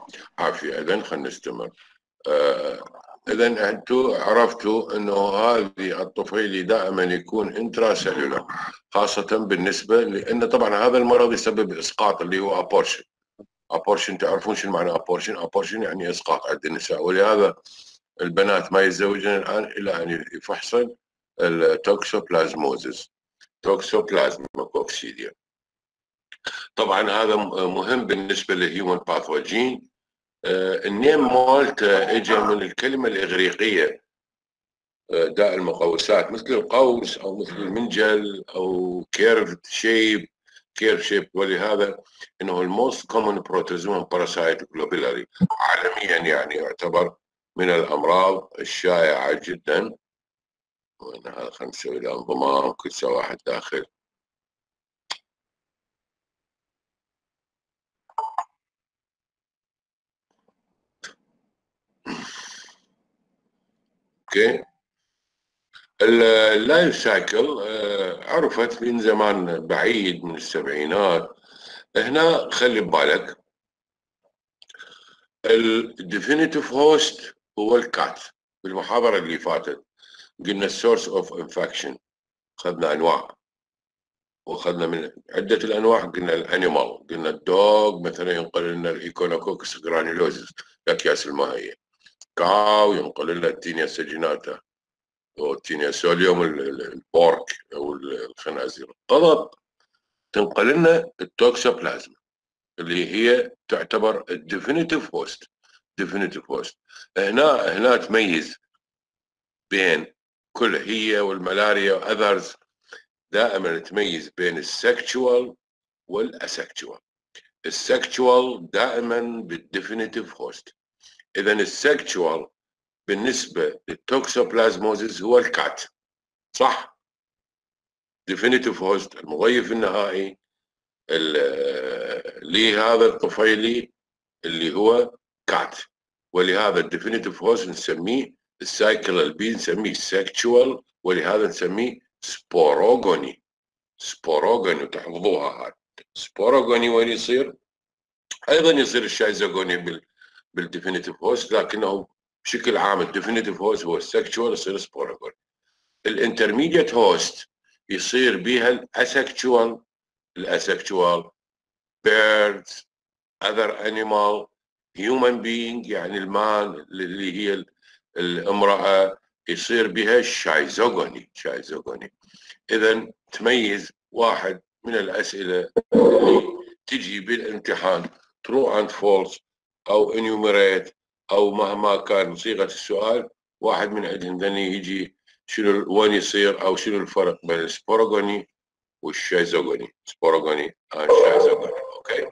عافية. إذن خلينا نستمر. إذن أنتم عرفتوا أنه هذه الطفيلي دائما يكون انترا سيلولر، خاصة بالنسبة لأن طبعا هذا المرض يسبب إسقاط اللي هو أبورشن. أبورشن تعرفون شو معنى أبورشن؟ أبورشن يعني إسقاط عند النساء، ولهذا البنات ما يتزوجن الآن إلا أن يفحصن التوكسوبلازموزيس، توكسوبلازما كوكسيديا. طبعا هذا مهم بالنسبة للهيومن باثوجين. النيم مالته اجى من الكلمة الإغريقية داء المقوسات، مثل القوس أو مثل المنجل أو كيرف شيب، ولهذا إنه الموست كومن بروتوزوم باراسايت جلوبيلاري عالميا، يعني يعتبر من الأمراض الشائعة جدا. وإن هذا خلينا نسوي له انضمام كل ساعة واحد داخل. اوكي. اللايف سايكل عرفت من زمان بعيد من السبعينات. هنا خلي ببالك الديفينيتيف هوست هو الكات. بالمحاضرة اللي فاتت قلنا السورس اوف انفكشن، اخذنا انواع واخذنا من عدة الانواع. قلنا الانيمال، قلنا الدوغ مثلا ينقل لنا الايكونوكوكس جرانيولوزيس الاكياس المائية. كاو ينقل لنا التينيا سجيناتا والتينيا سوليوم البورك او الخنازير. القطط تنقل لنا التوكسوبلازما اللي هي تعتبر الديفينيتيف هوست. ديفينيتيف هوست هنا تميز بين كل هي والملاريا واذرز، دائما تميز بين السكشوال والاسكشوال. السكشوال دائما بالديفينيتيف هوست. اذا السكشوال بالنسبه للتوكسوبلازموزيس هو الكات، صح؟ ديفينيتيف هوست المضيف النهائي لهذا الطفيلي اللي هو كات، ولهذا الديفينيتيف هوست نسميه السايكل البي نسميه سكشوال، ولهذا نسميه سبوروغوني. سبوروغوني تحفظوها هاي. سبوروغوني وين يصير؟ ايضا يصير الشايزوغوني بالديفينيتيف هوست، لكنه بشكل عام الديفينيتيف هوست هو السكشوال، يصير سبوروغوني. الانترميديت هوست يصير بها الاسكشوال. الاسكشوال birds other animal human being يعني المان اللي هي الامرأة يصير بها الشايزوغوني. إذا تميز واحد من الأسئلة اللي تجي بالامتحان true and false أو enumerate أو مهما كان صيغة السؤال، واحد من عندهم ذني يجي شنو وين يصير أو شنو الفرق بين السبوروغوني والشايزوغوني. سبوروغوني شايزوغوني. أوكي.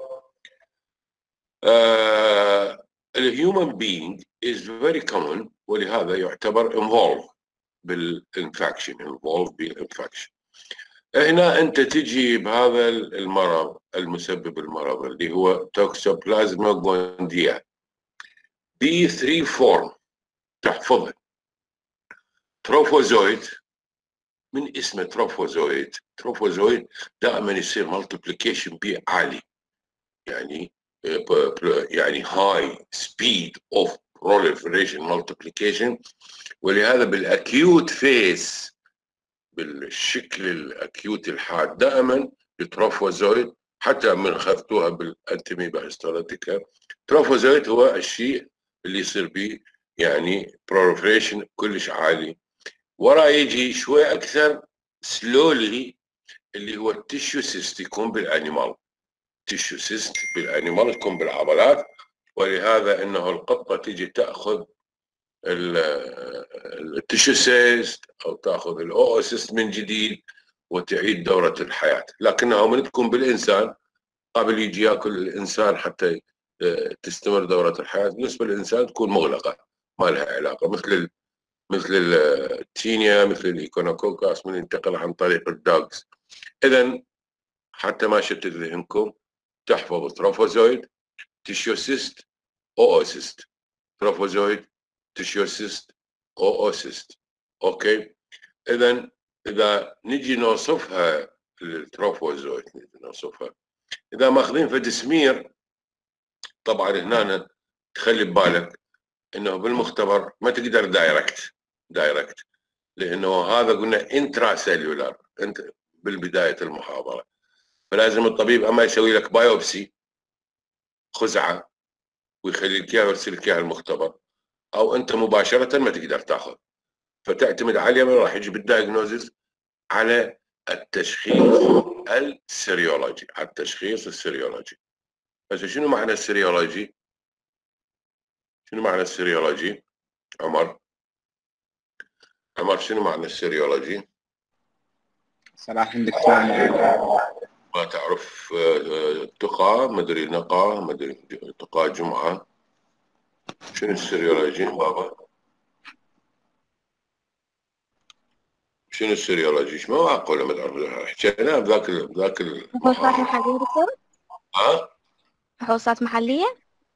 الهيومن being is very common، ولهذا يعتبر involved بالانفكشن. هنا انت تجي بهذا المرض المسبب المرض اللي هو توكسوبلازما جونديا بي 3 فورم تحفظها. تروفوزويد، من اسمه تروفوزويد دائما يصير مالتيبليكيشن بي عالي، يعني high speed of proliferation multiplication، ولهذا بالاكيوت فيس بالشكل الاكيوت الحاد دائما التروفوزويد، حتى من اخذتوها بالانتيميبا هيستوليتيكا. التروفوزويد هو الشيء اللي يصير به يعني proliferation كلش عالي. ورا يجي شوي اكثر سلولي اللي هو التيشو سيست، يكون بالانيمال. تيشو سيست بالانيمال تكون بالعضلات، ولهذا انه القطه تيجي تاخذ التيشو سيست او تاخذ الاوسيست من جديد وتعيد دوره الحياه. لكنها من تكون بالانسان قبل يجي ياكل الانسان حتى تستمر دوره الحياه، بالنسبه للانسان تكون مغلقه ما لها علاقه، مثل التينيا مثل الايكونوكوكاس من ينتقل عن طريق الدوغز. اذا حتى ما شتت ذهنكم تحفظ تروفوزويد تيشيوسيست اوسيست، تروفوزويد تيشيوسيست اوسيست. اوكي. اذا نجي نوصفها التروفوزويد، نوصفها اذا ماخذين فد سمير. طبعا هنا تخلي ببالك انه بالمختبر ما تقدر دايركت، لانه هذا قلنا انترا سيلولار انت بالبدايه المحاضره، فلازم الطبيب اما يسوي لك بايوبسي خزعه ويخلي لك اياها ويرسل لك اياها المختبر، او انت مباشره ما تقدر تاخذ، فتعتمد على من راح يجي بالدايجنوزز على التشخيص السيريولوجي، على التشخيص السيريولوجي. بس شنو معنى السيريولوجي؟ شنو معنى السيريولوجي؟ عمر شنو معنى السيريولوجي؟ صراحة دكتور ما تعرف تقى مدري نقى مدري تقى جمعة، شنو السيريولوجي بابا؟ شنو السيريولوجي؟ ما معقولة ما تعرف، حكينا بذاك فحوصات محلية دكتور؟ ها؟ فحوصات محلية؟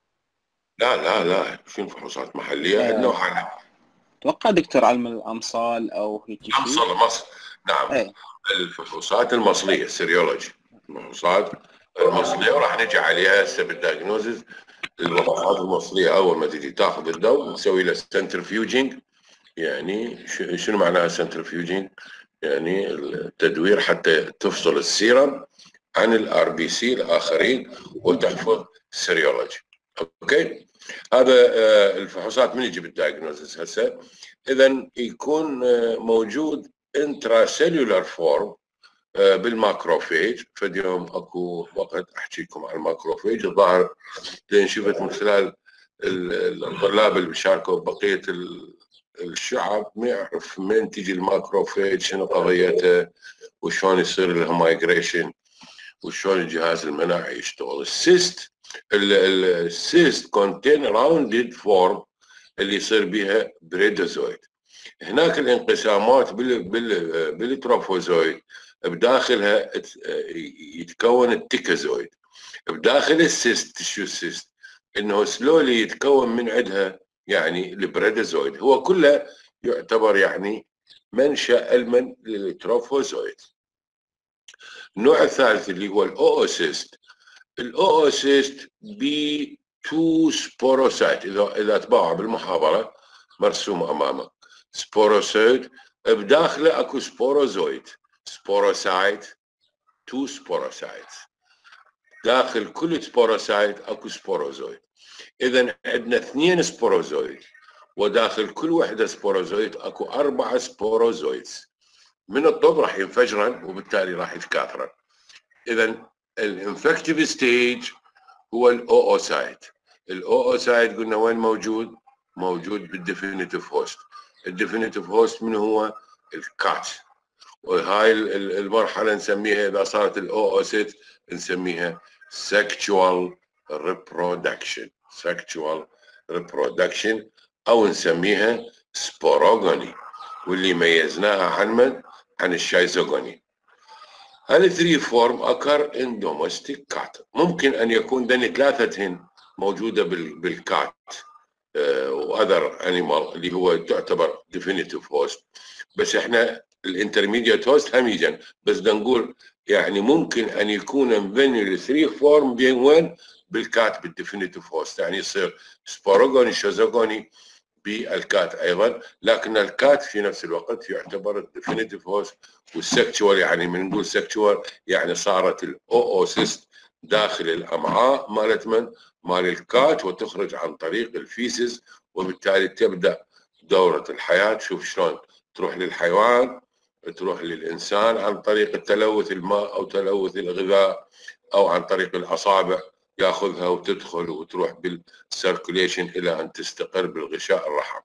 لا شنو فحوصات محلية؟ عندنا وحنا اتوقع دكتور علم الامصال او هيك شيء. مصر نعم. الفحوصات المصلية السيريولوجي، الفحوصات المصلية، وراح نجي عليها هسه بالدايجنوزز. الفحوصات المصلية أول ما تجي تاخذ الدواء تسوي له سنترفيوجينج. يعني شنو معناها سنترفيوجينج؟ يعني التدوير حتى تفصل السيرم عن الار بي سي الاخرين وتحفظ السيريولوجي. اوكي، هذا الفحوصات من يجي بالدايجنوزس هسه. اذا يكون موجود انترا سيلولار فورم بالماكروفيج. فاليوم اكو وقت احكي لكم عن الماكروفيج. الظاهر لين شفت من خلال الطلاب اللي بيشاركوا بقيه الشعب ما يعرف من تجي الماكروفيج، شنو قضيته، وشلون يصير لها مايجريشن، وشلون الجهاز المناعي يشتغل. السيست كونتين راوندد فورم اللي يصير بها بريدوزويد. هناك الانقسامات بالتروفوزويد بداخلها يتكون التيكازويد. بداخل السيست تشو السيست انه سلولي يتكون من عندها يعني البريدوزويد. هو كله يعتبر يعني منشأ المن للتروفوزويد. النوع الثالث اللي هو الاوسيست. الاوسيست بي 2 سبوروسايت، اذا تباع بالمحاضره مرسوم امامك سبوروسايت، بداخله اكو سبوروزويد، سبوروسايت 2 سبوروسايت، داخل كل سبوروسايت اكو سبوروزويد. اذا عندنا 2 سبوروزويد، وداخل كل وحده سبوروزويد اكو 4 سبوروزويدز. من الطب راح ينفجرن وبالتالي راح يتكاثرن. اذا الانفكتيف ستيج هو الاوسايت. الاوسايت قلنا وين موجود؟ موجود بالديفينيتيف هوست. الديفينيتيف هوست من هو؟ الكات. وهاي المرحله نسميها اذا صارت الاوسايت نسميها sexual reproduction. sexual reproduction او نسميها سبوروغوني، واللي ميزناها عن من؟ عن الشايزوغوني. هالثري فورم occur in domestic cat. ممكن ان يكون دني ثلاثتهن موجوده بالكات واذر انيمال اللي هو تعتبر ديفينيتيف هوست. بس احنا الانترميديت هوست هم يجن، بس نقول يعني ممكن ان يكون بين الثري فورم بين وين؟ بالكات بالديفينيتيف هوست، يعني يصير سبوروغوني شوزوغوني بالكات ايضا. لكن الكات في نفس الوقت يعتبر الديفينيتيف هوست. والسكتشوال يعني من نقول سكتشوال يعني صارت الاوسيست داخل الامعاء مالت من؟ مال الكات، وتخرج عن طريق الفيسز، وبالتالي تبدا دوره الحياه. شوف شلون تروح للحيوان، تروح للانسان عن طريق التلوث الماء او تلوث الغذاء او عن طريق الاصابع، ياخذها وتدخل وتروح بالسيركوليشن الى ان تستقر بالغشاء الرحم.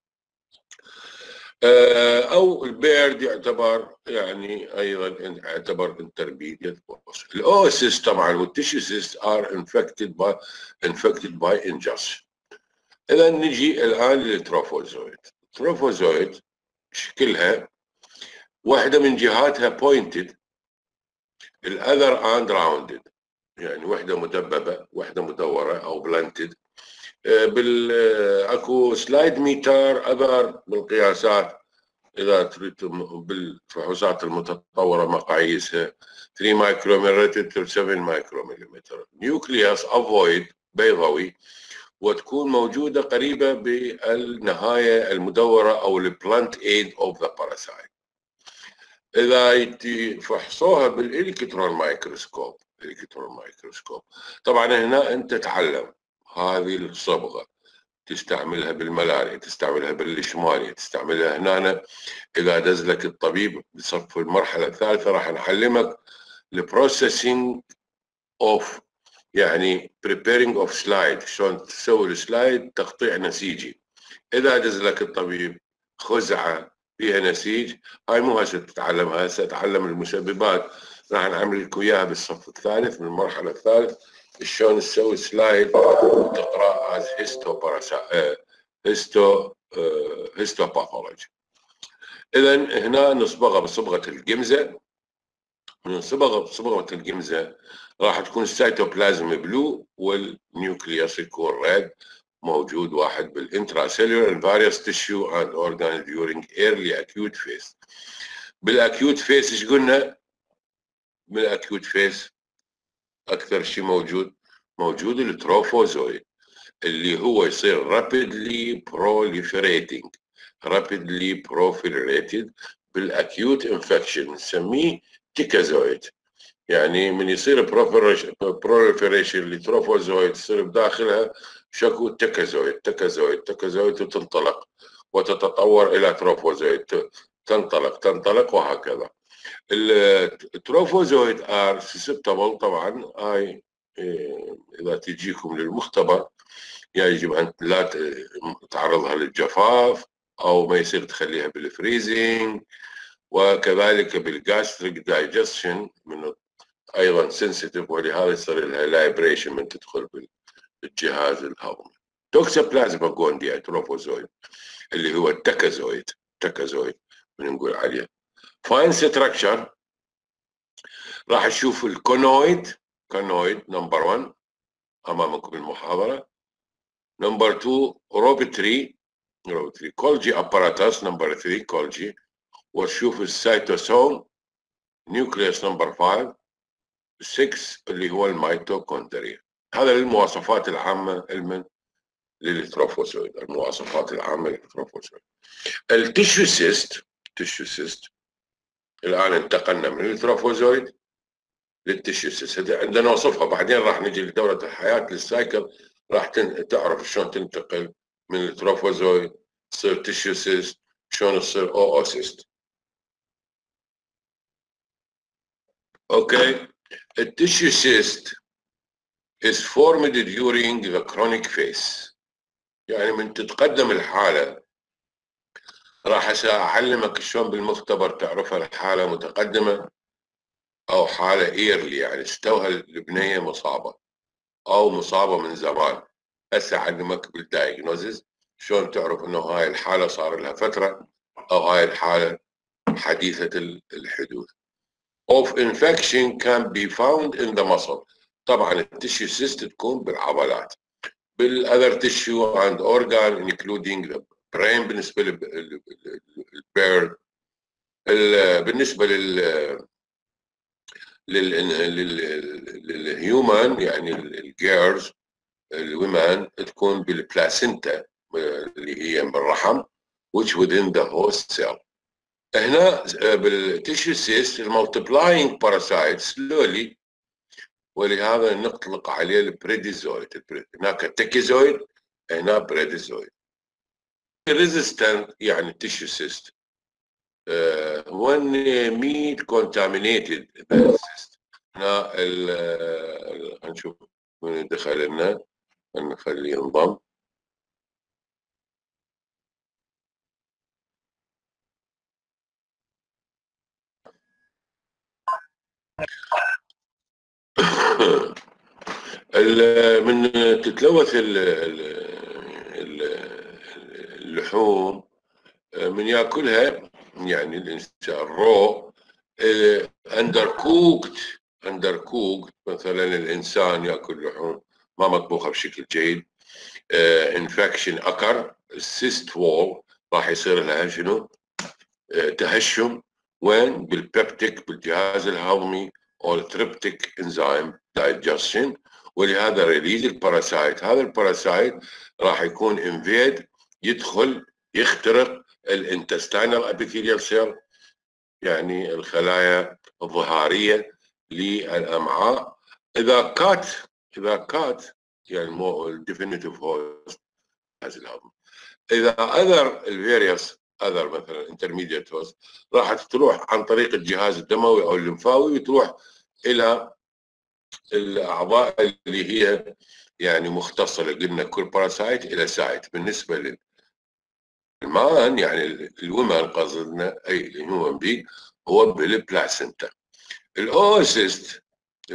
او البيرد يعتبر يعني ايضا يعتبر انترميديت. الاوسيس طبعا والتيشوسيس ار انفكتد باي انجس. اذا نجي الان للتروفوزويد. التروفوزويد شكلها واحده من جهاتها بوينتد، الاذر اند راوندد، يعني واحده مدببه واحده مدوره او بلانتد. اكو سلايد ميتر اذر بالقياسات اذا تريد بالفحوصات المتطوره مقاييسها 3 مايكرومتر to 7 مايكرومتر. نيوكليوس افويد بيضوي وتكون موجودة قريبة بالنهاية المدورة أو البلانت ايد اوف ذا باراسايت. إذا فحصوها بالإلكترون مايكروسكوب، طبعا هنا أنت تتعلم هذه الصبغة، تستعملها بالملاريا، تستعملها بالليشمانيا، تستعملها هنا. إذا دز لك الطبيب بصف المرحلة الثالثة راح نعلمك البروسيسنج اوف، يعني preparing of slide، شلون تسوي السلايد تقطيع نسيجي. اذا دز لك الطبيب خزعه فيها نسيج، هاي مو هسه تتعلمها، هسه تتعلم المسببات، راح نعمل لك اياها بالصف الثالث من المرحله الثالث، شلون تسوي سلايد وتقرا از هيستوباثولوجي. اذا هنا نصبغها بصبغه الجمزه. من صبغه الجمزه راح تكون السيتوبلازم بلو والنيوكليوس يكون ريد، موجود واحد بالانتراسيلولر and various tissue and organ during early acute phase. بالاكيوت فيس ايش قلنا؟ بالاكيوت فيس اكثر شيء موجود التروفوزويد اللي هو يصير rapidly proliferated بالاكيوت انفكشن نسميه تيكازويد. يعني من يصير بروليفريشن لتروفوزويد يصير بداخلها شكو تكازويد وتنطلق وتتطور الى تروفوزويد، تنطلق وهكذا. التروفوزويد ار سسبتبل، طبعا هاي اذا تجيكم للمختبر يجب ان لا تعرضها للجفاف او ما يصير تخليها بالفريزنج، وكذلك بالجاستريك دايجستشن من ايضا سنسيتيف، ولهذا يصير لها لايبريشن من تدخل بالجهاز الهضمي. توكسوبلازما جونديا تروفوزويد اللي هو التكازويد بنقول عليه. فاين ستراكشر راح تشوف الكونويد نمبر 1 امامكم المحاضره. نمبر 2 روبتري كولجي اباراتاس. نمبر 3 كولجي. وتشوف السيتوسوم نيوكليوس. نمبر 5 6 اللي هو الميتوكوندريا. هذا المواصفات العامة علما للتروفوزويد، المواصفات العامة للتروفوزويد. التيشو سيست الآن انتقلنا من التروفوزويد للتيشو سيست، عندنا وصفها، بعدين راح نجي لدورة الحياة للسايكل راح تعرف شلون تنتقل من التروفوزويد تصير تيشو سيست، شلون تصير اوسيست. اوكي. التيشو سيست is formed during the chronic phase. يعني من تتقدم الحالة راح أعلمك شلون بالمختبر تعرفها الحالة متقدمة أو حالة early، يعني استوها البنية مصابة أو مصابة من زمان. هسه أعلمك بالدايجنوزيس شلون تعرف إنه هاي الحالة صار لها فترة أو هاي الحالة حديثة الحدوث. of infection can be found in the muscle. طبعا التيشو سيست تكون بالعضلات، بالاذر تيشو and organ including the brain. بالنسبه للبيرد، بالنسبه للهيومن يعني الجيرز الومن تكون بالبلاسينتا اللي هي بالرحم which within the host cell. هنا بالتيشو سيست المالتيبلاينج باراسايت سلولي، ولهذا نطلق عليه البريديزويد. هناك التكيزويد، هنا بريديزويد. resistant يعني التيشو سيست when meat contaminated the cyst. هنا هنشوف من دخل لنا، نخليه ينضم. من تتلوث اللحوم من ياكلها، يعني الانسان رو اندر كوكت مثلا الانسان ياكل لحوم ما مطبوخه بشكل جيد، انفكشن اكر السيست وول راح يصير لها شنو؟ تهشم. وين؟ بالبيبتيك بالجهاز الهضمي او التريبتيك انزيم دايجستشن، ولهذا ريليز الباراسايت. هذا الباراسايت راح يكون انفيد، يدخل يخترق الانتستينال ابيثيليال سيل، يعني الخلايا الظهاريه للامعاء. اذا كات يعني مو الديفينيتيف هوست الهضم. اذا اذر الفيريوس اذر مثلا انترميديت هوست راح تروح عن طريق الجهاز الدموي او الليمفاوي وتروح الى الاعضاء اللي هي يعني مختصره. قلنا كل باراسايت الى سايت. بالنسبه للمان يعني الومن قصدنا اي الهيومن بي هو بالبلاسنتا. الاوسيست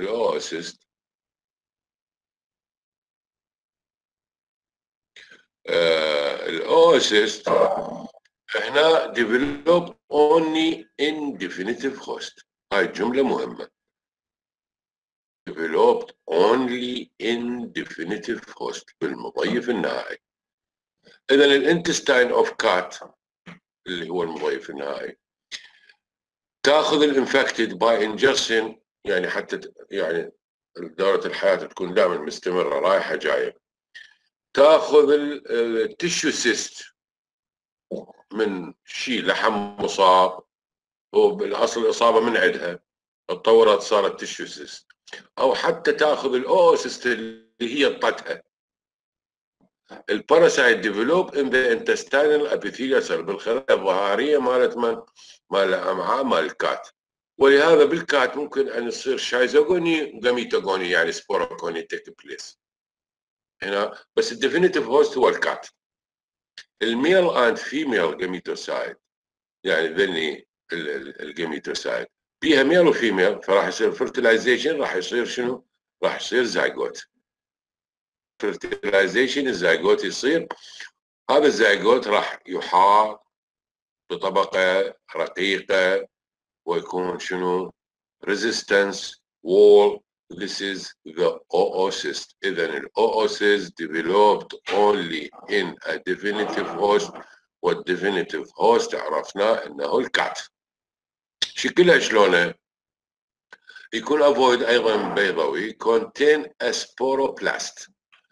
الاوسيست هنا develop only in definitive host. هاي جملة مهمة. developed only in definitive host بالمضيف النهائي. إذا الانتستين اوف كات اللي هو المضيف النهائي تاخذ الانفكتد باي انجكشن، يعني حتى يعني دورة الحياة تكون دائما مستمرة رايحة جاية. تاخذ التشو سيست من شيء لحم مصاب، وبالاصل الاصابه من عندها اتطورت صارت تشو سيست، او حتى تاخذ الاوسيست اللي هي طتها. الباراسايت ديفلوب ان ذا انتستينال ابيثيليال سيل بالخلايا الظهاريه مالت من؟ مال الامعاء مال الكات. ولهذا بالكات ممكن ان يصير شايزوغوني وجاميتوغوني، يعني سبوروكوني تيك بليس هنا. بس الديفينيتيف هوست هو الكات. الميل اند فيميل جاميتوسايت يعني ذني الجاميتوسايت فيها ميل وفيميل، فراح يصير فرتلايزيشن، راح يصير شنو؟ راح يصير زايجوت. فرتلايزيشن الزايجوت يصير، هذا الزايجوت راح يحاط بطبقة رقيقة ويكون شنو؟ resistance wall. This is the oocyst. إذا الoocyst developed only in a definitive host، والديفينيتيف هوست عرفناه انه الكات. شكلها شلونه؟ يكون افويد ايضا بيضوي contain a sporoplast.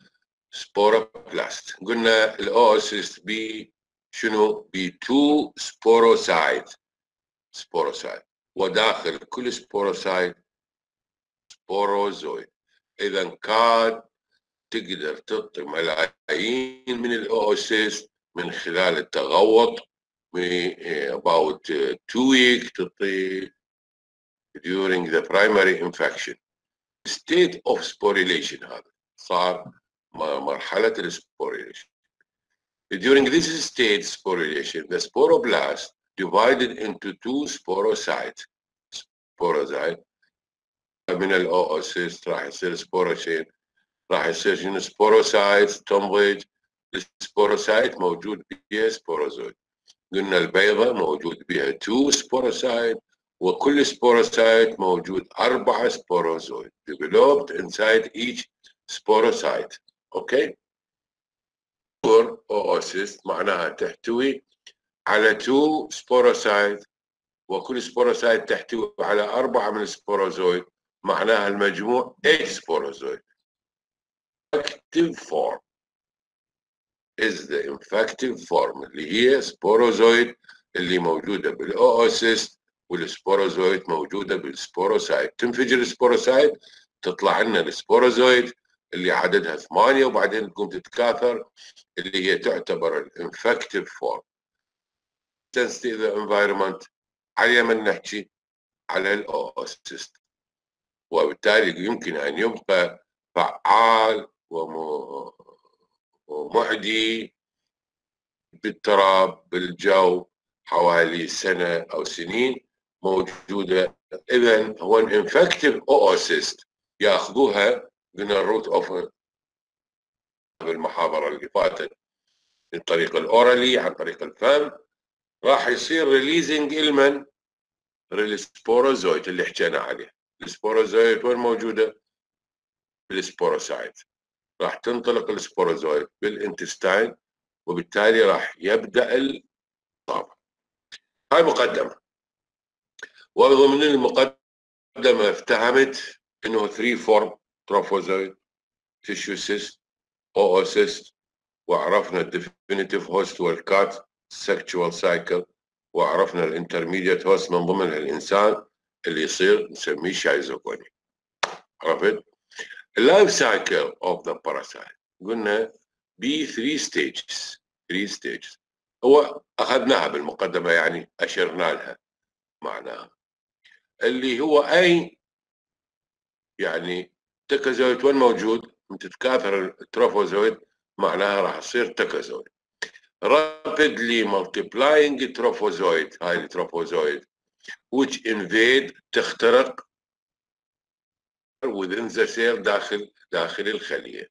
قلنا الاوسيست بي شنو؟ بي 2 سبوروسايت وداخل كل سبوروسايت سبوروزويد. اذا كان تقدر تعطي ملايين من الاوسيست من خلال التغوط about 2 weeks تعطي during the primary infection. state of sporulation هذا صار مرحلة السبوريليشن. During this state sporulation the sporoblast divided into 2 sporocytes. من الاوسيست راح يصير سبوروشين، راح يصير شنو؟ سبوروسايت تنضج. السبوروسايت موجود بها سبوروزويد. قلنا البيضة موجود بها 2 سبوروسايت، وكل سبوروسايت موجود 4 سبوروزويد developed inside each sporocyte. اوكي. oocyst معناها تحتوي على 2 سبوروسايت، وكل سبوروسايت تحتوي على 4 من السبوروزويد، معناها المجموع 8 سبوروزويد. Active form is the infective form اللي هي سبوروزويد اللي موجوده بالاوسيست، والسبوروزويد موجوده بالسبوروسايت. تنفجر السبوروسايت تطلع لنا السبوروزويد اللي عددها 8، وبعدين تقوم تتكاثر اللي هي تعتبر الانفكتيف فورم. sensitive environment على من نحكي على الاوسيست، وبالتالي يمكن ان يبقى فعال ومعدي بالتراب بالجو حوالي سنة أو سنين موجودة. إذن هو الانفكتيف oocyst ياخذوها من الروت أوف بالمحاضرة اللي فاتت من طريق الأورالي عن طريق الفم، راح يصير ريليزنج المن السبوروزويت اللي حكينا عليه. السبوروزويت وين موجودة؟ بالسبوروسايت. راح تنطلق السبوروزويت بالانتستين، وبالتالي راح يبدأ الإصابة. هاي مقدمة، وضمن المقدمة افتهمت انه 3 فورم تروفوزويد tissue cyst oocyst، وعرفنا الديفينيتيف هوست والكات sexual cycle، وعرفنا الانترميديت هوست من ضمنها الانسان اللي يصير نسميه شايزوغوني. عرفت؟ اللايف سايكل اوف ذا باراسايت قلنا ب 3 stages. 3 stages هو اخذناها بالمقدمه، يعني اشرنا لها معناها، اللي هو اي يعني تكازويد وين موجود تتكاثر التروفوزويد معناها راح تصير تكازويد. rapidly multiplying trophozoid، هاي التروفوزويد which invade تخترق within the cell داخل الخلية.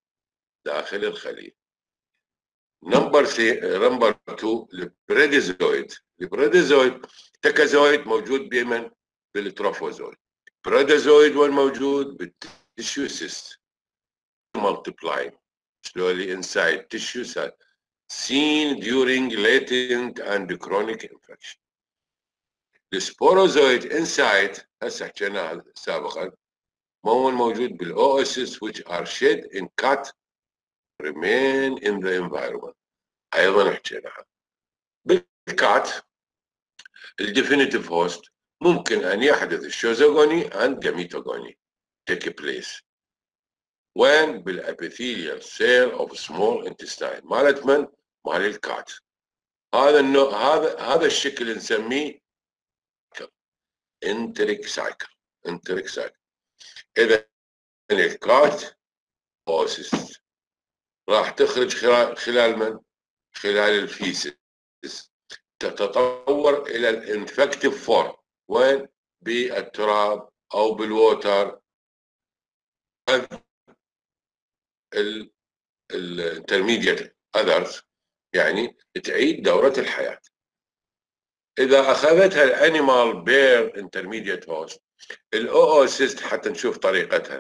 نمبر 2 البريديزويد. البريديزويد تكازويد موجود بمن؟ بالتروفوزويد. بريديزويد وين موجود؟ بالتشيو سيست multiplying slowly inside tissue cell seen during latent and chronic infection. The sporozoid inside هسه حكيناها سابقا موجود بالاوسيس which are shed in cut remain in the environment. ايضا حكيناها بالكات الديفينيتيف هوست ممكن ان يحدث الشوزوغوني and gametogony take place وين؟ بالابيثيليال سيل اوف سمول انتستاين مالت من؟ مال الكات. هذا النوع هذا الشكل نسميه انتريك سايكل. اذا الكات اوسيس راح تخرج خلال من؟ خلال الفيسس، تتطور الى الانفكتيف فورم وين؟ بالتراب او بالووتر الانترميديت اذرز، يعني تعيد دورة الحياة. إذا أخذتها الأنيمال بير انترميديت هوست الأوسيست حتى نشوف طريقتها.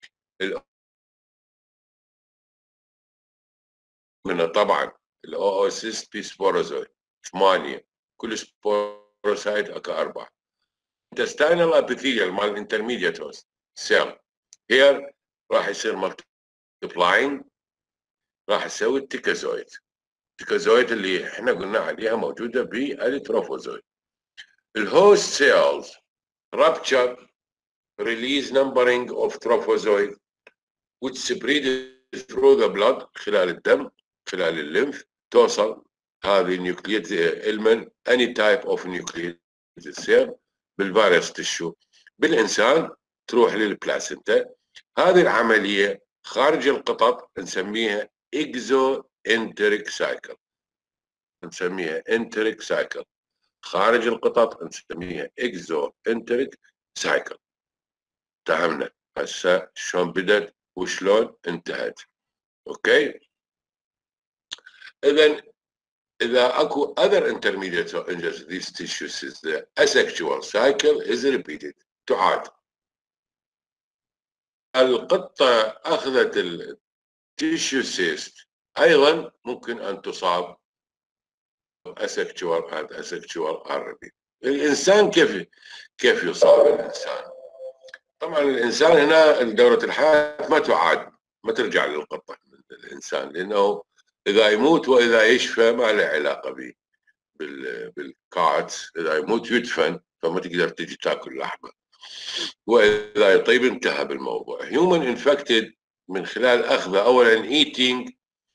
منها طبعا الأوسيست في سبوروزويد 8، كل سبوروسايت أكا 4. intestinal epithelial مال الانترميديت هوست سيل هير راح يصير multiplying، راح يسوي التيكازويد. التيكازويد اللي احنا قلنا عليها موجوده بالتروفوزويد. الهوست سيلز rupture release numbering of trophozoid which spread through the blood خلال الدم خلال الليمف، توصل هذه النيوكليت المن any type of nucleated cell بالفيروس تشو بالانسان تروح للبلاسنتا. هذه العمليه خارج القطط نسميها اكزو انتريك سايكل. خارج القطط نسميها اكزو انتريك سايكل. فهمنا هسه شلون بدت وشلون انتهت. اوكي، اذا اكو other intermediate changes these tissues the asexual cycle is repeated، تعاد. القطة اخذت التيشيو سيست ايضا ممكن ان تصاب asexual and asexual are repeated. الانسان كيف يصاب الانسان؟ طبعا الانسان هنا دورة الحياة ما تعاد، ما ترجع للقطة من الانسان، لانه اذا يموت واذا يشفى ما له علاقة به. بالكات اذا يموت يدفن فما تقدر تجي تاكل لحمه، واذا يطيب انتهى بالموضوع. هيومن انفكتد من خلال اخذه اولا eating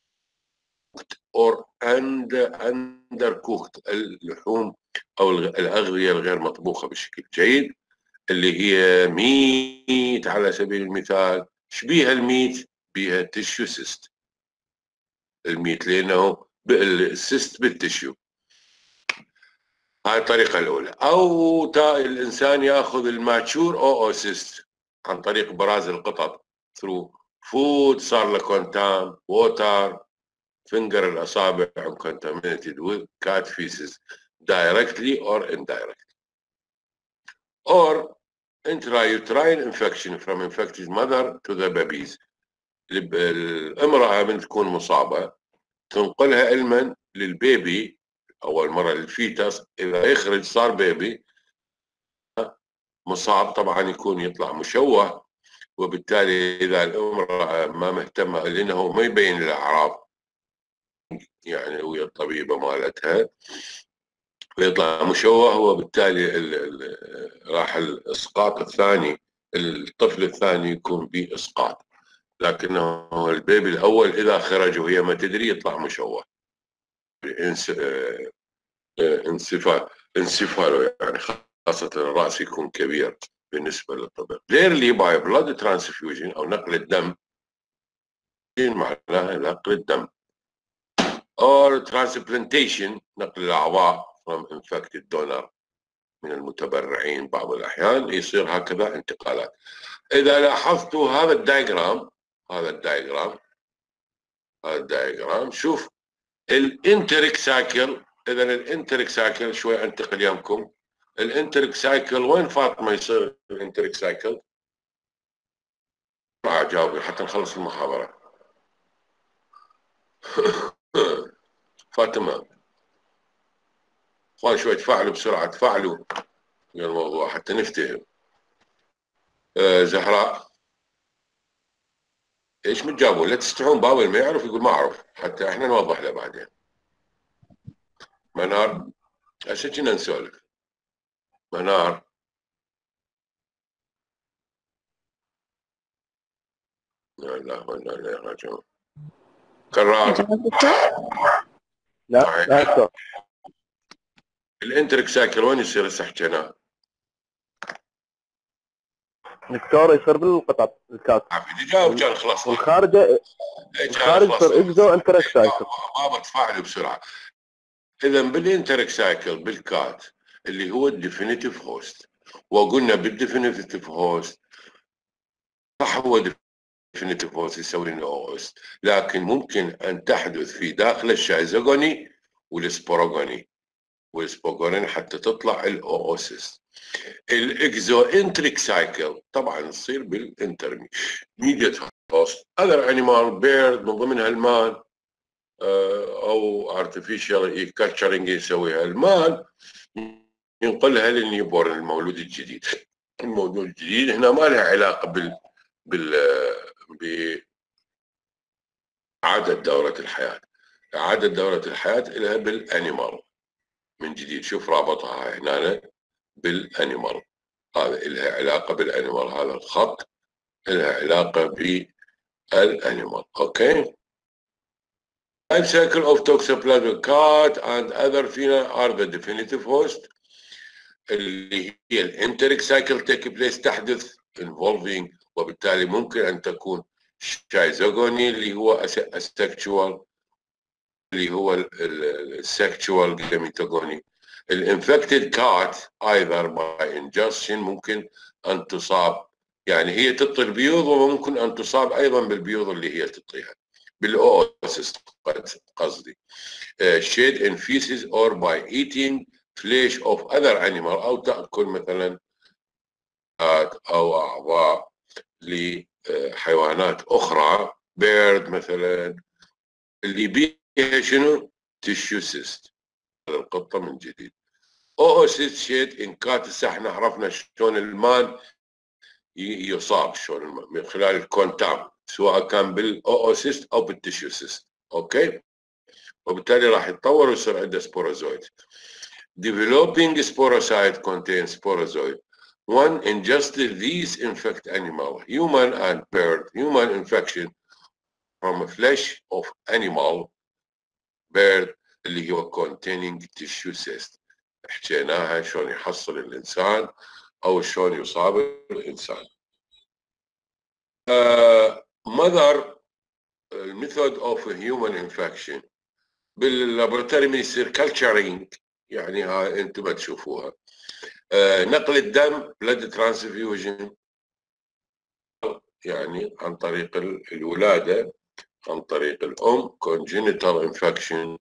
or under cooked اللحوم او الاغذيه الغير مطبوخه بشكل جيد، اللي هي ميت على سبيل المثال. شبيها الميت؟ بيها تشيو سيست. الميت لانه السيست بالتشيو. هاي الطريقة الأولى. أو الإنسان يأخذ الماتشور أوسيست عن طريق براز القطط through food صار له كونتام water finger الأصابع contaminated with cat feces directly or indirectly or intrauterine infection from infected mother to the babies. الامرأة من تكون مصابة تنقلها علما للبيبي أول مرة للفيتس، إذا يخرج صار بيبي مصاب طبعا يكون يطلع مشوه وبالتالي إذا الامرأة ما مهتمة لأنه ما يبين الأعراض يعني ويا الطبيبة مالتها ويطلع مشوه، وبالتالي راح الإسقاط الثاني، الطفل الثاني يكون به إسقاط، لكنه البيبي الأول إذا خرج وهي ما تدري يطلع مشوه انسفاله، يعني خاصة الرأس يكون كبير بالنسبة للطفل. ريرلي باي بلاد ترانسفيوجن أو نقل الدم، معناها نقل الدم، or transplantation نقل الأعضاء from infected donor من المتبرعين بعض الأحيان يصير هكذا انتقالات. إذا لاحظتوا هذا الدايجرام شوف الانتريك سايكل. إذا الانتريك سايكل شوي أنتقل يمكم الانتريك سايكل وين فاطمة يصير الانتريك سايكل؟ ما جاوبي حتى نخلص المحاضرة. فاطمة اخوان شوي تفاعلوا بسرعة، تفاعلوا من الموضوع حتى نفتهم. زهراء ايش متجاوبون؟ لا تستحون، باول ما يعرف يقول ما اعرف حتى احنا نوضح له بعدين. منار هسه كنا نسولف. منار لا لا ولا لا راجعون. كرار لا لا دكتور. الانتريك سايكل وين يصير هسه حكينا؟ دكتور يصير بالقطع الكاس عافية تجاوب كان خلاص. والخارجه الخارج يصير اكزو انتريك سايكل. بابا تفاعلوا بسرعة. إذا بالانتريك سايكل بالكات اللي هو الديفينيتيف هوست، وقلنا بالديفينيتيف هوست صح هو ديفينيتيف هوست يسوي لنا هوست، لكن ممكن أن تحدث في داخل الشايزوغوني والسبوروغوني حتى تطلع الأوسيس. الإكزو انتريك سايكل طبعا تصير بالانترميديت هوست، أذر أنيمال بيرد من ضمنها المان او ارتفيشال كاتشرنج يسويها المال ينقلها للنيوبورن المولود الجديد. المولود الجديد هنا ما لها علاقه بعادة دورة الحياة. عادة دورة الحياة لها بالانيمال من جديد. شوف رابطها هنا بالانيمال، هذا لها علاقه بالانيمال، هذا الخط لها علاقه بالانيمال. اوكي. Life cycle of Toxoplasma cat and other phenomena are the definitive host اللي هي الانتريك سايكل take place تحدث involving، وبالتالي ممكن أن تكون شايزوغوني اللي هو asexual اللي هو السكشوال جاميتوغوني. الانفكتد كات either by ingestion ممكن أن تصاب، يعني هي تعطي البيوض وممكن أن تصاب أيضا بالبيوض اللي هي تعطيها بالأوسيس قصدي. shed in feces or by eating flesh of other animal أو تأكل مثلا أو أعضاء لحيوانات أخرى bird مثلا اللي بيها شنو؟ tissue cyst. هذا القطة من جديد. oocyst shed in cat احنا عرفنا شلون المان يصاب شلون من خلال الكونتام سواء كان بالاوسيست او بالتيشيو سيست. اوكي. وبالتالي راح يتطور ويصير عنده سبوروزويد. Developing sporocyte contains sporozoid. One ingested these infect animal, human and bird. Human infection from a flesh of animal bird اللي هو containing tissue cyst. حكيناها شلون يحصل الإنسان أو شلون يصاب الإنسان. mother method of human infection باللابوراتوري من يصير كلتشرينج، يعني هاي انتم ما تشوفوها. نقل الدم blood transfusion يعني عن طريق الولادة عن طريق الأم congenital infection.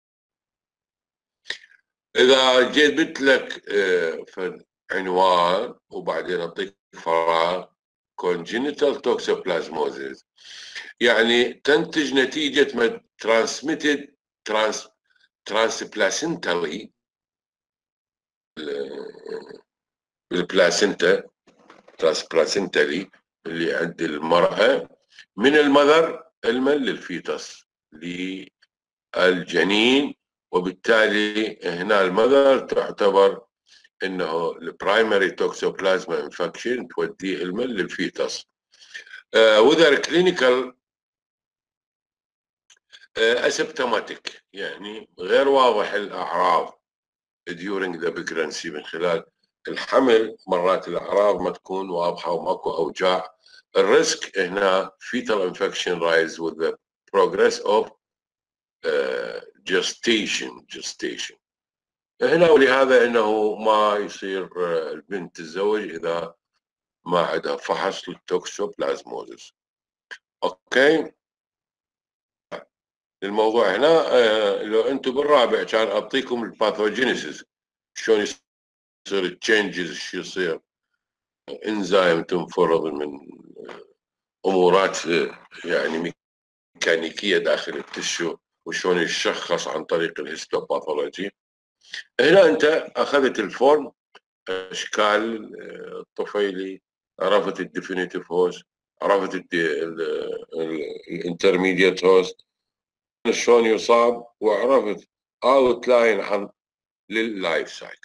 إذا جيت قلت لك عنوان وبعدين أعطيك فراغ congenital toxoplasmosis يعني تنتج نتيجة ما transmitted transplacentally بالبلاسنتا transplacentally اللي عند المرأة من المذر علما للفيتس للجنين، وبالتالي هنا المذر تعتبر انه البرايمري توكسوبلازما انفكشن توديه علما للفيتس. وذر كلينيكال اسيمبتوماتيك، يعني غير واضح الاعراض during the pregnancy، من خلال الحمل مرات الاعراض ما تكون واضحه وماكو اوجاع. الريسك هنا fetal infection rise with the progress of gestation هنا، ولهذا انه ما يصير البنت تتزوج اذا ما عندها فحص للتوكسوبلازموزس. اوكي، الموضوع هنا لو انتم بالرابع كان اعطيكم الباثوجينيسيس، شلون يصير التشينجز، شو يصير انزيم تنفرض من امورات يعني ميكانيكيه داخل التشو، وشلون يشخص عن طريق الهيستوباثولوجي. هنا انت اخذت الفورم، اشكال الطفيلي، عرفت الديفينيتيف هوست، عرفت الانترميديت هوست شلون يصاب، وعرفت اوت لاين عن لللايف سايكل.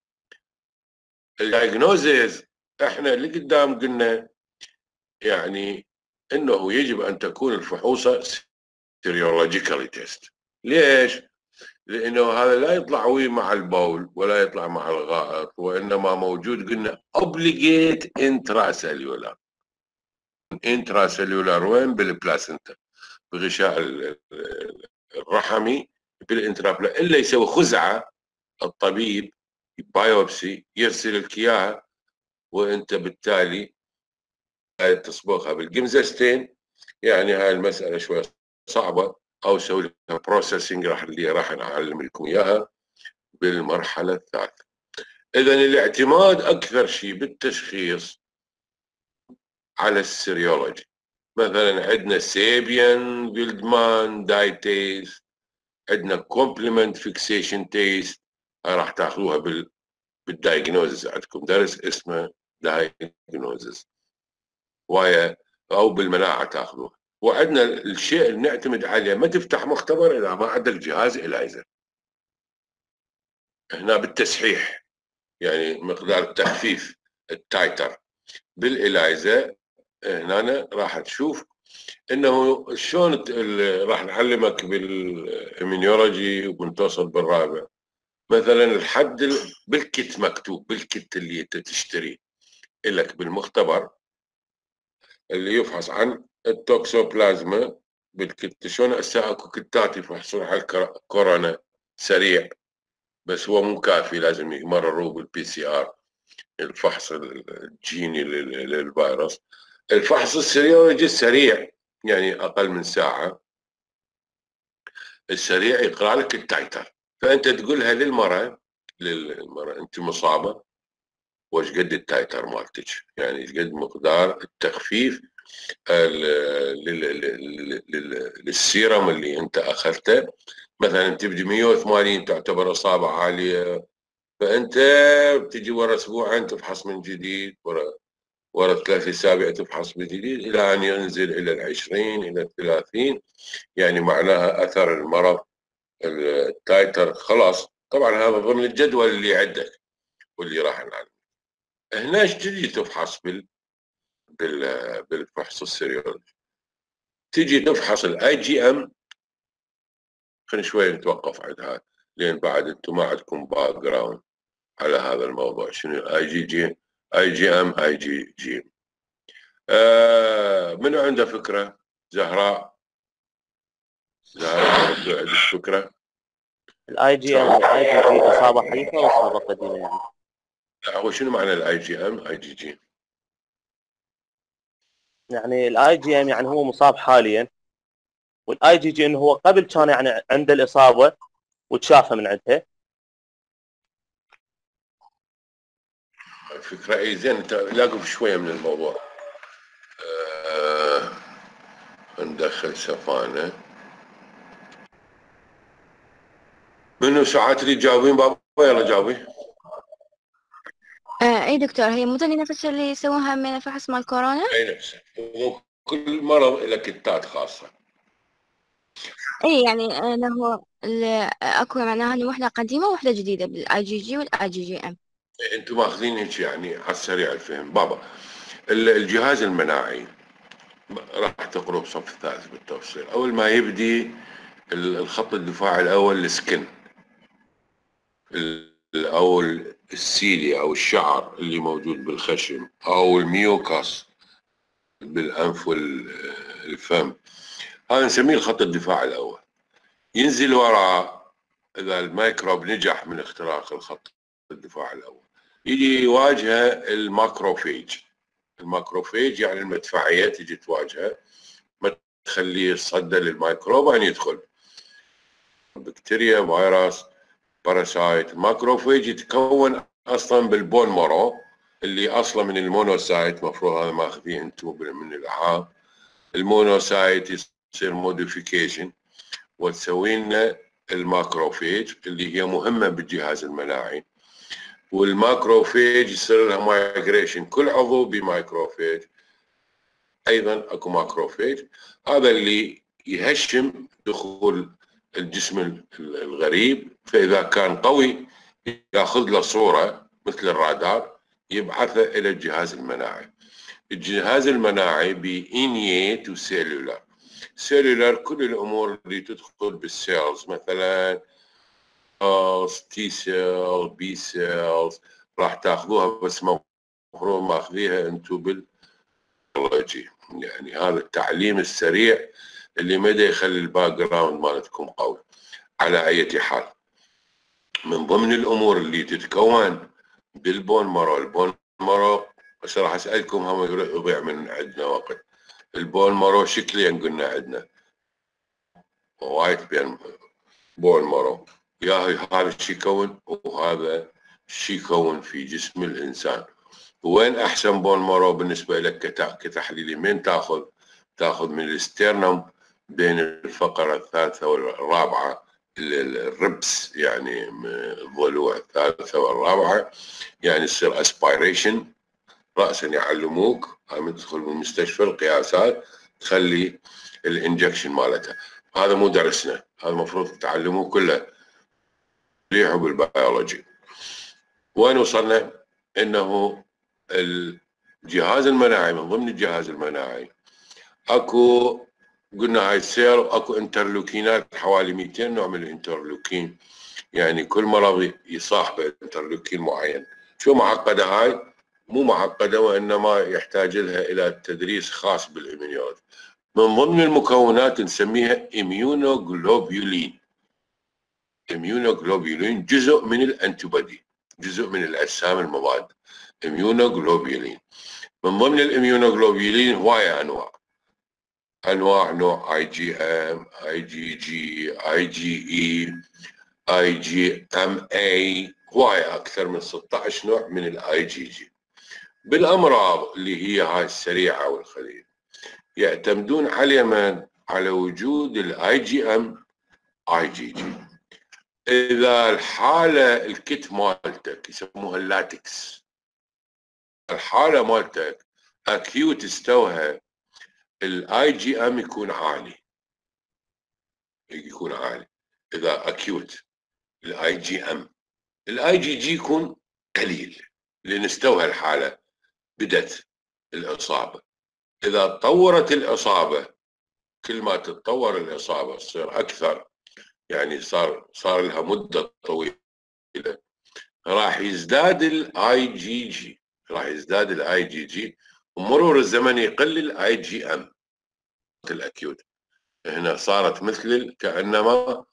الدايجنوزيز احنا اللي قدام قلنا يعني انه يجب ان تكون الفحوصه سيريولوجيكالي تيست. ليش؟ لانه هذا لا يطلع وي مع البول ولا يطلع مع الغائط، وانما موجود قلنا اوبليجيت انتراسيلولار. انتراسيلولار وين؟ بالبلاسنتا، بغشاء الرحمي بالانترابلا، الا يسوي خزعه الطبيب بايوبسي يرسل لك اياها، وانت بالتالي تصبغها بالجمزستين. يعني هاي المساله شويه صعبه، او سوي لها بروسيسنج راح نعلم لكم اياها بالمرحله الثالثه. اذا الاعتماد اكثر شيء بالتشخيص على السيريولوجي. مثلا عندنا سيبيان جلدمان دايتيز، عندنا كومبلمنت فيكسيشن تيست، راح تاخذوها بالدايجنوزز، عندكم درس اسمه دايجنوزز، ويا او بالمناعه تاخذوها. وعندنا الشيء اللي نعتمد عليه، ما تفتح مختبر اذا ما عندك جهاز إلايزر. هنا بالتسحيح، يعني مقدار تخفيف التايتر بالإلايزر. هنا راح تشوف انه شلون راح نعلمك بالاميونولوجي وبنتوصل بالرابع. مثلا الحد بالكت مكتوب، بالكت اللي انت تشتريه لك بالمختبر اللي يفحص عن التوكسوبلازما بالكت. شلون هسه اكو كتات يفحصون على الكورونا سريع، بس هو مو كافي، لازم يمرروا بالبي سي ار، الفحص الجيني للفيروس. الفحص السيرولوجي السريع يعني اقل من ساعه، السريع يقرا لك التايتر، فانت تقولها للمراه انت مصابه وش قد التايتر مالتك، يعني ايش قد مقدار التخفيف للسيرم اللي انت اخذته. مثلا تبدي 180 تعتبر اصابه عاليه، فانت بتجي ورا اسبوعين تفحص من جديد، ورا 3 اسابيع تفحص من جديد، الى ان ينزل الى 20 الى 30، يعني معناها اثر المرض التايتر خلاص. طبعا هذا ضمن الجدول اللي عندك واللي راح نعلم. هنا ايش تجي تفحص بالفحص السيرولوجي؟ تجي تفحص الاي جي ام. خلينا شوي نتوقف عند هذا لين بعد انتم ما عندكم باك جراوند على هذا الموضوع. شنو الاي جي جي؟ اي جي ام، اي جي جي. منو عنده فكره؟ زهراء عندك فكره؟ الاي جي ام والاي جي جي اصابه حديثه واصابه قديمه يعني؟ لا، هو شنو معنى الاي جي ام اي جي جي؟ يعني الاي جي ام يعني هو مصاب حاليا، والاي جي جي انه هو قبل كان يعني عنده الاصابه وتشافى من عندها. فكره اي زين، انت لاقف شويه من الموضوع. ندخل سفانه. منو ساعات اللي تجاوبين بابا؟ يلا جاوبي. اي دكتور، هي مو ذني نفس اللي يسوونها من فحص مال كورونا؟ اي نفسه، وكل مرض له كتات خاصه. اي يعني انه هو اكو معناها انه وحده قديمه ووحده جديده بالاي جي جي والاي جي جي ام. انتم ماخذين هيك يعني على السريع الفهم بابا. الجهاز المناعي راح تقروا بصف الثالث بالتفصيل. اول ما يبدي الخط الدفاعي الاول السكن او السيليا او الشعر اللي موجود بالخشم او الميوكاس بالانف والفم، هذا نسميه الخط الدفاعي الاول. ينزل وراء اذا الميكروب نجح من اختراق الخط الدفاعي الاول، يجي يواجهه الماكروفيج. الماكروفيج يعني المدفعيه تجي تواجهه، ما تخليه يتصدى للميكروب ان يدخل. بكتيريا، فيروس، باراسايت. الماكروفيج يتكون اصلا بالبون مارو اللي اصلا من المونوسايت، مفروض هذا ماخذيه انتم من الالعاب. المونوسايت يصير موديفيكيشن وتسوي لنا الماكروفيج اللي هي مهمه بالجهاز المناعي. والماكروفيج يصير لها مايجريشن، كل عضو بمايكروفيج. ايضا اكو ماكروفيج هذا اللي يهشم دخول الجسم الغريب، فاذا كان قوي ياخذ له صوره مثل الرادار يبعثه الى الجهاز المناعي. الجهاز المناعي بإنيت وسيلولار. سيلولار كل الامور اللي تدخل بالسيلز، مثلا تي سيل، بي سيلز، راح تاخذوها بس مفروض ماخذيها انتم بالبيولوجي. يعني هذا التعليم السريع اللي مدى يخلي الباك جراوند مالتكم قوي. على اي حال، من ضمن الامور اللي تتكون بالبون مارو، البون مارو هسه راح اسالكم، هم يضيع من عندنا وقت. البون مارو شكلين قلنا عندنا، وايت بين بون مارو، يا هذا الشيء يكون وهذا الشيء يكون في جسم الانسان. وين احسن بون مارو بالنسبه لك كتحليل؟ من تاخذ من الاسترنم بين الفقره الثالثه والرابعه، الربس يعني الضلوع الثالثه والرابعه، يعني يصير اسبيريشن راسا، يعلموك هم تدخل بالمستشفى القياسات تخلي الانجكشن مالتها. هذا مو درسنا، هذا المفروض تتعلموه كله ريحه بالبيولوجي. وين وصلنا؟ انه الجهاز المناعي، من ضمن الجهاز المناعي اكو قلنا هاي السير، واكو انترلوكينات حوالي 200 نوع من الانترلوكين، يعني كل مرض يصاحبه انترلوكين معين. شو معقده هاي؟ مو معقده، وانما يحتاج لها الى تدريس خاص بالاميونولوجي. من ضمن المكونات نسميها اميونوغلوبولين. اميونوغلوبولين جزء من الانتيبودي، جزء من الاجسام المضاده. اميونوغلوبولين من ضمن الاميونوغلوبولين هوايه انواع نوع اي جي ام، اي جي جي، اي جي اي، اي جي ام اي، هوايه اكثر من 16 نوع من الاي جي جي. بالامراض اللي هي هاي السريعه والخليل يعتمدون على من؟ على وجود الاي جي ام، اي جي جي. اذا الحاله الكت مالتك يسموها اللاتكس، الحاله مالتك اكيوت استوها، الاي جي ام يكون عالي، يكون عالي. اذا اكيوت الاي جي ام، الاي جي جي يكون قليل لان استوى الحاله، بدت الاصابه. اذا تطورت الاصابه، كل ما تتطور الاصابه تصير اكثر، يعني صار لها مده طويله، راح يزداد الاي جي جي، راح يزداد الاي جي جي، ومرور الزمن يقل الاي جي ام الاكيوت. هنا صارت مثل كانما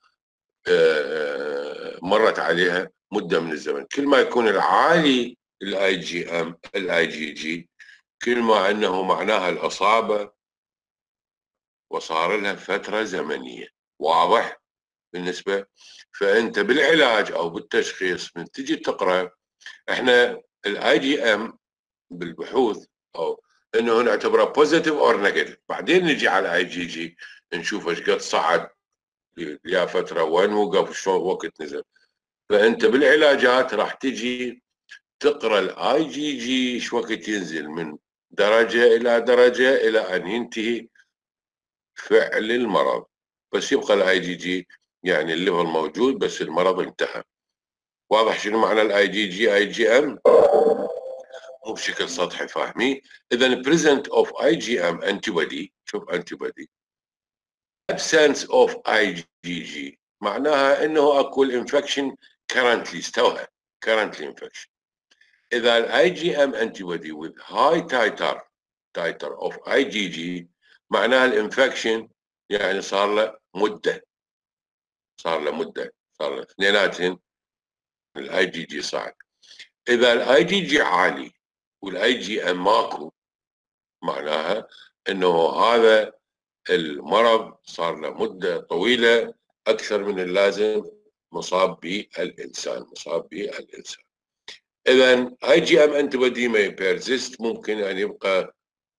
مرت عليها مده من الزمن. كل ما يكون العالي الاي جي ام، الاي جي جي، كل ما انه معناها الاصابه وصار لها فتره زمنيه. واضح بالنسبه؟ فانت بالعلاج او بالتشخيص من تجي تقرا، احنا الاي جي ام بالبحوث او انه نعتبره بوزيتيف اور نيجاتيف، بعدين نجي على الاي جي جي نشوف ايش قد صعد يا فتره، وين وقف، شلون وقت نزل. فانت بالعلاجات راح تجي تقرا الاي جي جي شو وقت ينزل من درجه الى درجه الى ان ينتهي فعل المرض. بس يبقى الاي جي جي يعني الليفل موجود بس المرض انتهى. واضح شنو معنى الاي جي جي اي جي ام؟ مو بشكل سطحي فاهمين؟ اذا present of IgM antibody، شوف antibody absence of IgG معناها انه اكو الانفكشن currently استوى currently infection. اذا الاي جي ام antibody with high titer of IgG معناها الانفكشن يعني صار له مده صار له اثنيناتهم الاي جي جي صعد. اذا الاي جي جي عالي والاي جي ام ماكو معناها انه هذا المرض صار له مده طويله اكثر من اللازم مصاب به الانسان. اذا اي جي ام انتي ما بيرزيست ممكن ان يبقى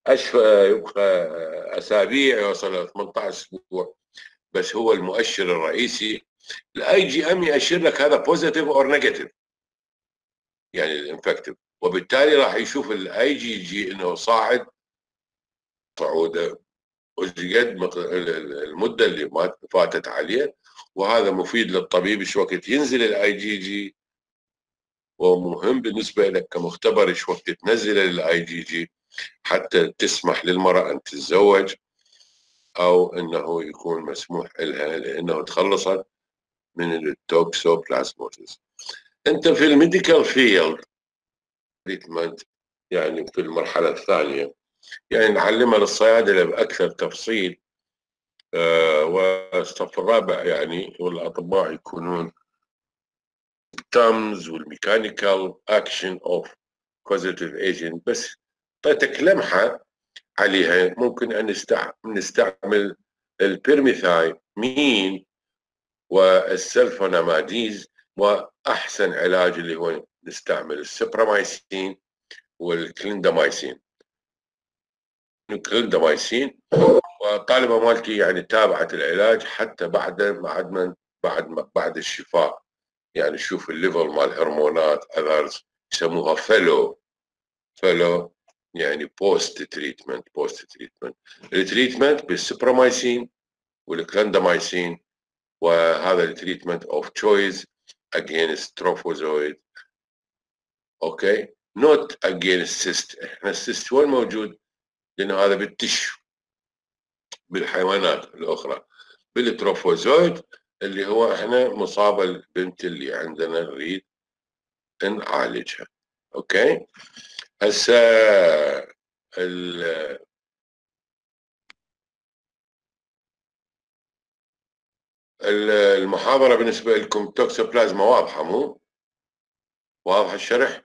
اسابيع يوصل ل 18 اسبوع. بس هو المؤشر الرئيسي الاي جي ام يأشر لك هذا بوزيتيف اور نيجاتيف يعني الانفكتيف، وبالتالي راح يشوف الاي جي جي انه صاعد صعوده وقد المده اللي فاتت عليه، وهذا مفيد للطبيب شو وقت ينزل الاي جي جي، ومهم بالنسبه لك كمختبر شو وقت تنزل الاي جي جي حتى تسمح للمراه ان تتزوج او انه يكون مسموح لها لانه تخلصت من التوكسوبلازموزيس. انت في الميديكال فيلد تريتمنت يعني في المرحله الثانيه يعني نعلمها للصيادله باكثر تفصيل، والصف الرابع يعني والاطباء يكونون التامز والميكانيكال اكشن اوف كوزيتيف ايجنت. بس طيتك لمحه عليها ممكن ان نستعمل البيرميثايمين والسلفوناميديز، واحسن علاج اللي هو نستعمل السبرامايسين والكليندامايسين. والطالبه مالتي يعني تابعت العلاج حتى بعد الشفاء، يعني شوف الليفل مال هرمونات اذرز يسموها فلو يعني بوست تريتمنت. التريتمنت بالسبرامايسين والكلندامايسين، وهذا التريتمنت اوف تشويس against تروفوزويد. اوكي نوت against سيست. احنا السيست وين موجود؟ لانه هذا بالتشو بالحيوانات الاخرى. بالتروفوزويد اللي هو احنا مصابه البنت اللي عندنا نريد نعالجها. اوكي هسه المحاضره بالنسبه لكم توكسوبلازما واضحه مو؟ واضح الشرح؟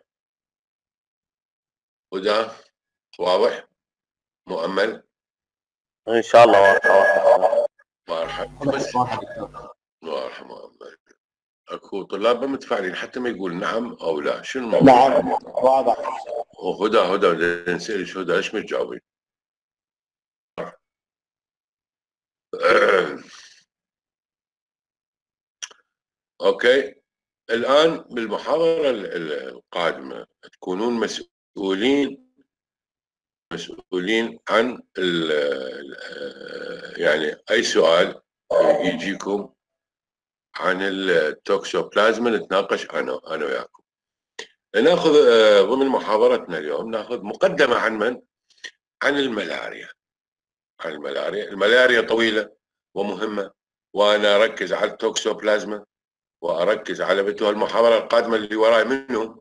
هدى واضح؟ مؤمل؟ ان شاء الله واضحه. مرحبا. بس واضح مؤمل. اكو طلاب متفاعلين حتى ما يقول نعم او لا. شنو الموضوع؟ نعم واضح. هدى نسألش هدى ليش ما تجاوبين؟ اوكي الان بالمحاضره القادمه تكونون مسؤولين عن يعني اي سؤال يجيكم عن التوكسوبلازما نتناقش انا وياكم. ناخذ ضمن محاضرتنا اليوم ناخذ مقدمه عن من؟ عن الملاريا. الملاريا طويله ومهمه، وانا اركز على التوكسوبلازما واركز على بتوع المحاضره القادمه اللي وراي منهم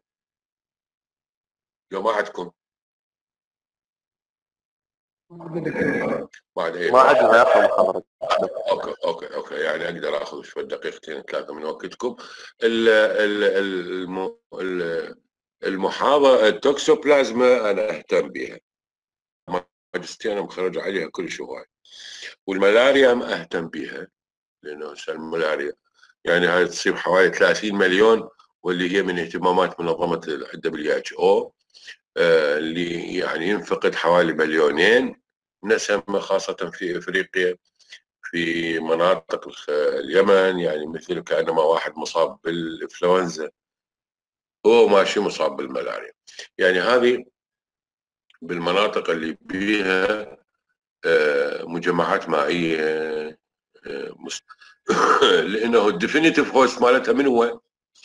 جماعتكم. بعد ما عندنا ياخذ محاضره. اوكي يعني اقدر اخذ شوي دقيقتين ثلاثه من وقتكم. المحاضره التوكسوبلازما انا اهتم بها، ماجستير انا مخرج عليها كل شوي، والملاريا اهتم بها لانه الملاريا يعني هاي تصيب حوالي 30 مليون، واللي هي من اهتمامات منظمه WHO اللي يعني ينفقد حوالي 2 مليون نسمة خاصة في افريقيا في مناطق اليمن، يعني مثل كانما واحد مصاب بالانفلونزا هو ماشي مصاب بالملاريا. يعني هذه بالمناطق اللي بيها مجمعات مائيه لانه الديفينيتيف هوست مالتها من هو؟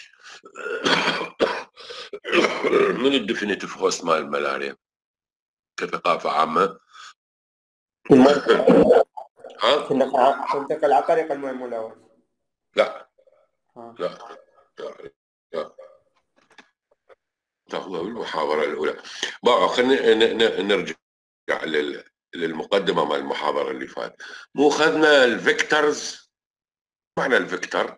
من الديفينيتيف هوست مال الملاريا كثقافه عامه؟ ها؟ تنتقل عن طريق الماء الملوث. لا لا لا تاخذها بالمحاضره الاولى. بقى خلينا نرجع للمقدمه مال المحاضره اللي فات. مو اخذنا الفيكتورز؟ معنى الفيكتور؟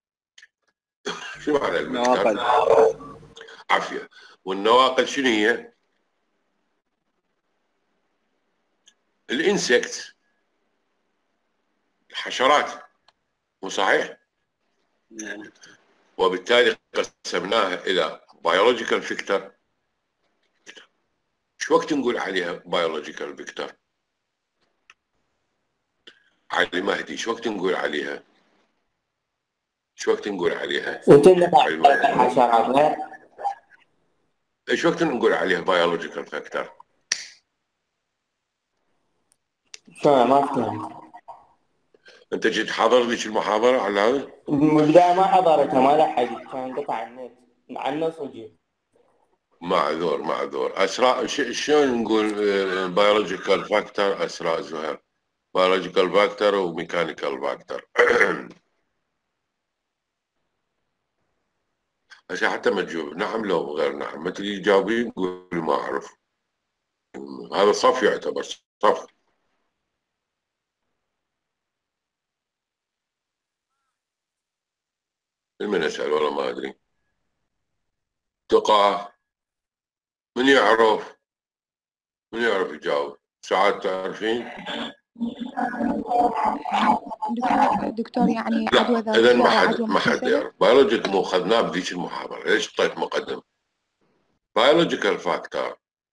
شو معنى الفيكتور؟ عافيه. والنواقل شنو هي؟ الانسكت، الحشرات، مو صحيح؟ نعم. وبالتالي قسمناها الى بيولوجيكال فيكتور. شو وقت نقول عليها بيولوجيكال فيكتور؟ علي مهدي شو وقت نقول عليها؟ شو وقت نقول عليها؟ وتنقع الحشرات. ايش وقت نقول عليها بيولوجيكال فاكتور؟ شو ما فهمت. انت جيت حاضر ذيك المحاضره على هذا؟ بالبدايه ما حضرتها، ما لحقت، كان قطع النت مع النص وجيت. معذور. اسراء شلون نقول بيولوجيكال فاكتور؟ اسراء زهير، بيولوجيكال فاكتور وميكانيكال فاكتور. هسه حتى ما تجاوب نعم لو غير نعم، ما تجي تجاوبين قولي ما اعرف. هذا صف يعتبر صف. من اسال والله ما ادري. تقى من يعرف يجاوب؟ ساعات تعرفين؟ دكتور يعني لا عدوى اذا ذاتية ما أو حد عدوى يعرف. بيولوجيك مو اخذناه بذيك المحاضره، ليش طيب مقدم؟ بيولوجيكال فاكتور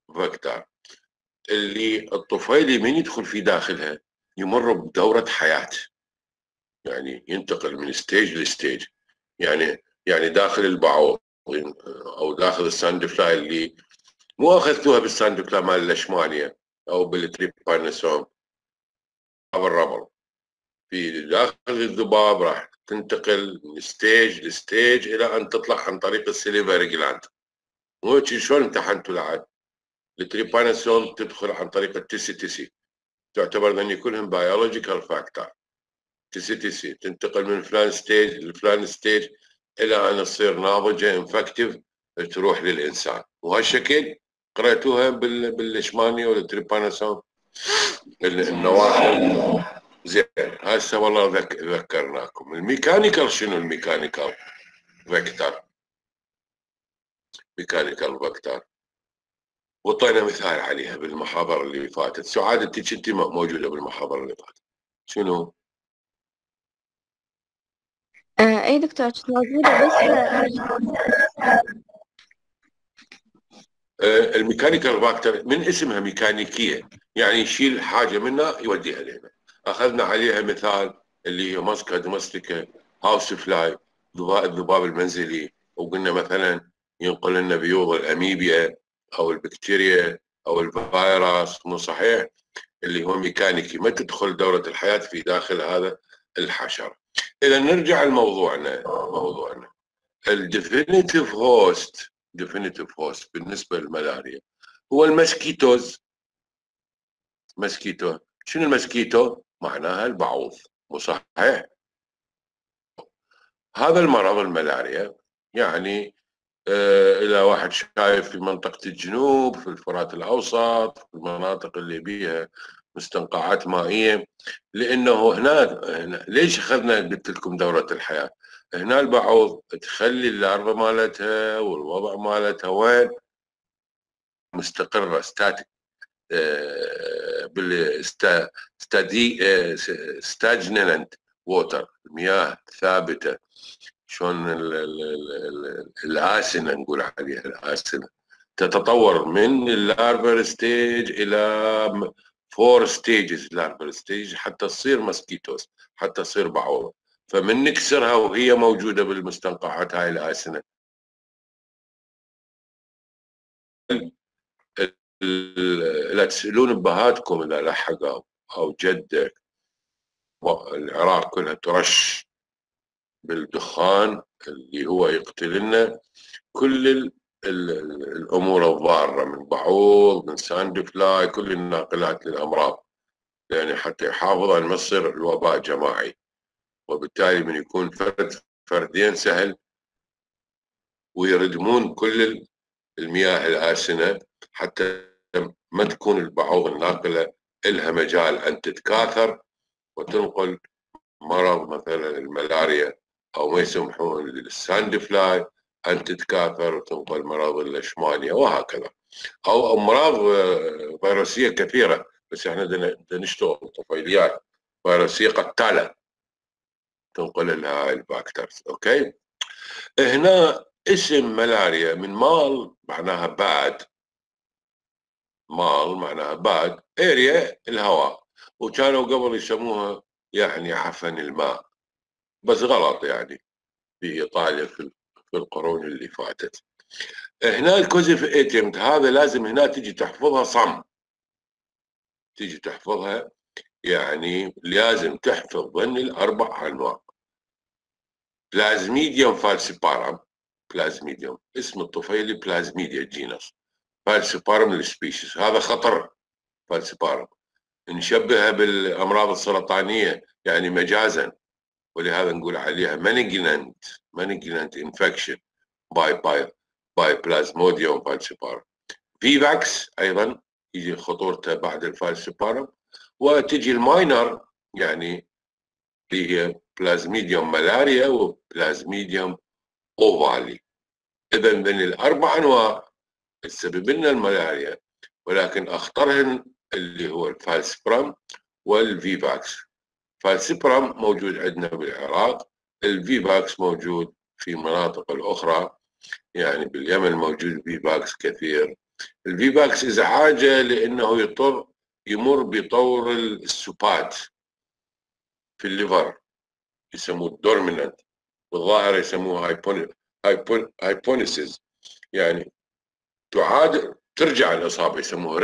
اللي الطفيلي من يدخل في داخلها يمر بدوره حياه، يعني ينتقل من ستيج لستيج. يعني داخل البعوض او داخل الساندفلاي اللي مو اخذتوها بالساندفلاي مال الليشمانيا او بالتريبانوسوم او الربل. في داخل الذباب راح تنتقل من ستيج لستيج الى ان تطلع عن طريق السليفري جلاند. مو شلون امتحنتوا العاد؟ التريبانوسوم تدخل عن طريق التيسي تعتبر ذني كلهم بيولوجيكال فاكتور. تيسي تنتقل من فلان ستيج لفلان ستيج الى ان تصير ناضجه انفكتيف تروح للانسان. وهالشكل قرأتوها بالليشمانيا والتريبانوسوم النواحي. زين هسه والله ذكرناكم. الميكانيكال شنو؟ الميكانيكال فيكتور. ميكانيكال فيكتور وطينا مثال عليها بالمحاضره اللي فاتت. سعادتك انت موجوده بالمحاضره اللي فاتت. شنو؟ اي دكتور كنت موجودة بس الميكانيكال فاكتور من اسمها ميكانيكيه، يعني يشيل حاجه منها يوديها لنا. اخذنا عليها مثال اللي هي ماسكا دومستيكا هاوس فلاي، الذباب المنزلي، وقلنا مثلا ينقل لنا بيوض الاميبيا او البكتيريا او الفيروس. مو صحيح؟ اللي هو ميكانيكي، ما تدخل دوره الحياه في داخل هذا الحشره. اذا نرجع لموضوعنا. الديفينيتيف هوست بالنسبه للملاريا هو المسكيتوز. شنو المسكيتو؟ معناها البعوض. مو صحيح؟ هذا المرض الملاريا يعني إذا واحد شايف في منطقة الجنوب، في الفرات الأوسط، في المناطق اللي بيها مستنقعات مائية. لأنه هناك ليش أخذنا قلت لكم دورة الحياة؟ هنا البعوض تخلي اللارفا مالتها والوضع مالتها وين؟ مستقرة ستاتيك ستاجننت ووتر، المياه ثابتة. شلون الآسنة نقول عليها الآسنة تتطور من اللارفر ستيج إلى 4 ستيجز لارفر ستيج حتى تصير مسكيتوس، حتى تصير بعوضة. فمن نكسرها وهي موجودة بالمستنقعات هاي الآسنة لا تسألون أبهاتكم إذا لحقوا أو جدك، العراق كلها ترش بالدخان اللي هو يقتلنا كل الأمور الضارة، من بعوض، من ساند فلاي، كل الناقلات للأمراض، يعني حتى يحافظ أن ما يصير الوباء جماعي. وبالتالي من يكون فردين سهل، ويردمون كل المياه الآسنة حتى ما تكون البعوض الناقلة إلها مجال أن تتكاثر وتنقل مرض مثلا الملاريا، أو ما يسمحون للساند فلاي أن تتكاثر وتنقل مرض الإشمانيا وهكذا، أو أمراض فيروسية كثيرة. بس احنا بدنا نشتغل طفيليات فيروسية قتالة تنقل لها هاي الفاكتورز. اوكي، هنا اسم ملاريا من مال معناها باد، مال معناها باد، اريا الهواء، وكانوا قبل يسموها يعني عفن الماء، بس غلط يعني في ايطاليا في القرون اللي فاتت. هنا الكوزيف ايتمت هذا لازم هنا تجي تحفظها صم، تجي تحفظها، يعني لازم تحفظ ضمن الاربع انواع. بلازميديوم فالسيبارم، بلازميديوم اسم الطفيلي بلازميديا جينس، فالسيبارم السبيشيز، هذا خطر. فالسيبارم نشبهها بالامراض السرطانيه يعني مجازا، ولهذا نقول عليها مانجنانت انفكشن باي بلازموديوم فالسيبارم. فيفاكس ايضا يجي خطورته بعد الفالسيبارم، وتجي الماينر يعني اللي هي بلازميديوم ملاريا وبلازميديوم اوفالي. اذا من الاربع انواع تسبب لنا الملاريا، ولكن اخطرهن اللي هو الفالسبرام والفيفاكس. فالسبرام موجود عندنا بالعراق، الفيفاكس موجود في مناطق الاخرى، يعني باليمن موجود فيفاكس كثير. الفيفاكس ازعاجه لانه يمر بطور السبات في الليفر، يسموه الدورمينانت، والظاهر يسموه هايبونيسيس، يعني ترجع الإصابة، يسموه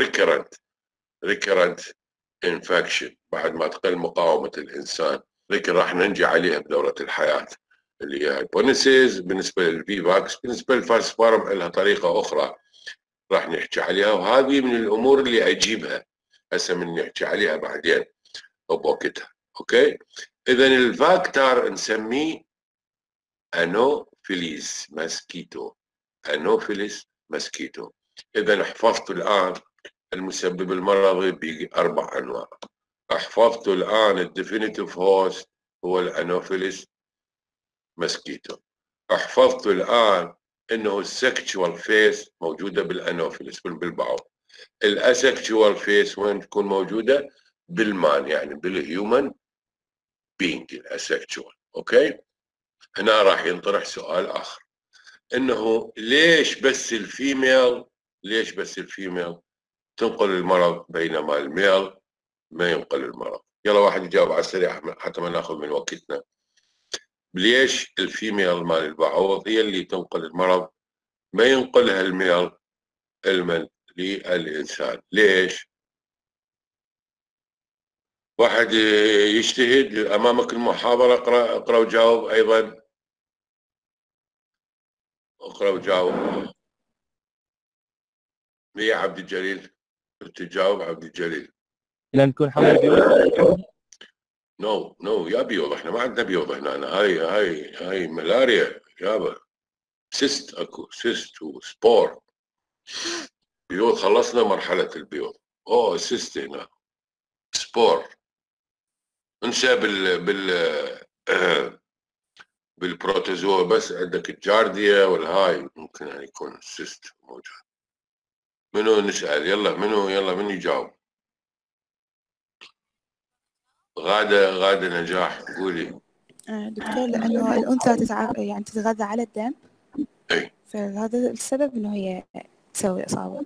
ريكرنت انفكشن بعد ما تقل مقاومة الإنسان. لكن راح ننجي عليها بدورة الحياة اللي هي هايبونيسيس. بالنسبة للفيفاكس، بالنسبة للفالسبارم لها طريقة أخرى راح نحكي عليها، وهذه من الأمور اللي أجيبها هسه من نحكي عليها بعدين بوقتها. أوكي، إذا الفاكتور نسميه أنوفيليس ماسكيتو، أنوفيليس ماسكيتو. إذا حفظت الآن المسبب المرضي بأربع أنواع، حفظت الآن الديفينيتيف هوست هو الأنوفيليس ماسكيتو، حفظت الآن إنه السكشوال فيس موجودة بالأنوفيليس بالبعض، الأسكشوال فيس وين تكون موجودة؟ بالمان، يعني بالهيومن بينج الأسكشوال. أوكي، هنا راح ينطرح سؤال آخر، إنه ليش بس الفيميل تنقل المرض بينما الميل ما ينقل المرض؟ يلا واحد يجاوب على السريع حتى ما ناخذ من وقتنا. ليش الفيميل مال البعوض هي اللي تنقل المرض، ما ينقلها الميل للإنسان؟ ليش؟ واحد يجتهد، أمامك المحاضرة، اقرأ وجاوب. أيضا اقرأ وجاوب. مية عبد الجليل تجاوب. عبد الجليل لان يكون حمل بيوت. نو يا بيوض، احنا ما عندنا بيوض هنا. هاي ملاريا يابا، سيست، اكو سيست وسبور. بيوض خلصنا مرحلة البيوض، سيست هنا، سبور انسى بالبروتوزوا، بس عندك الجارديا والهاي ممكن ان يكون سيست موجود. منو نسأل؟ يلا منو يجاوب؟ غادة نجاح قولي. دكتور، لأنه الأنثى يعني تتغذى على الدم، اي، فهذا السبب إنه هي تسوي إصابة.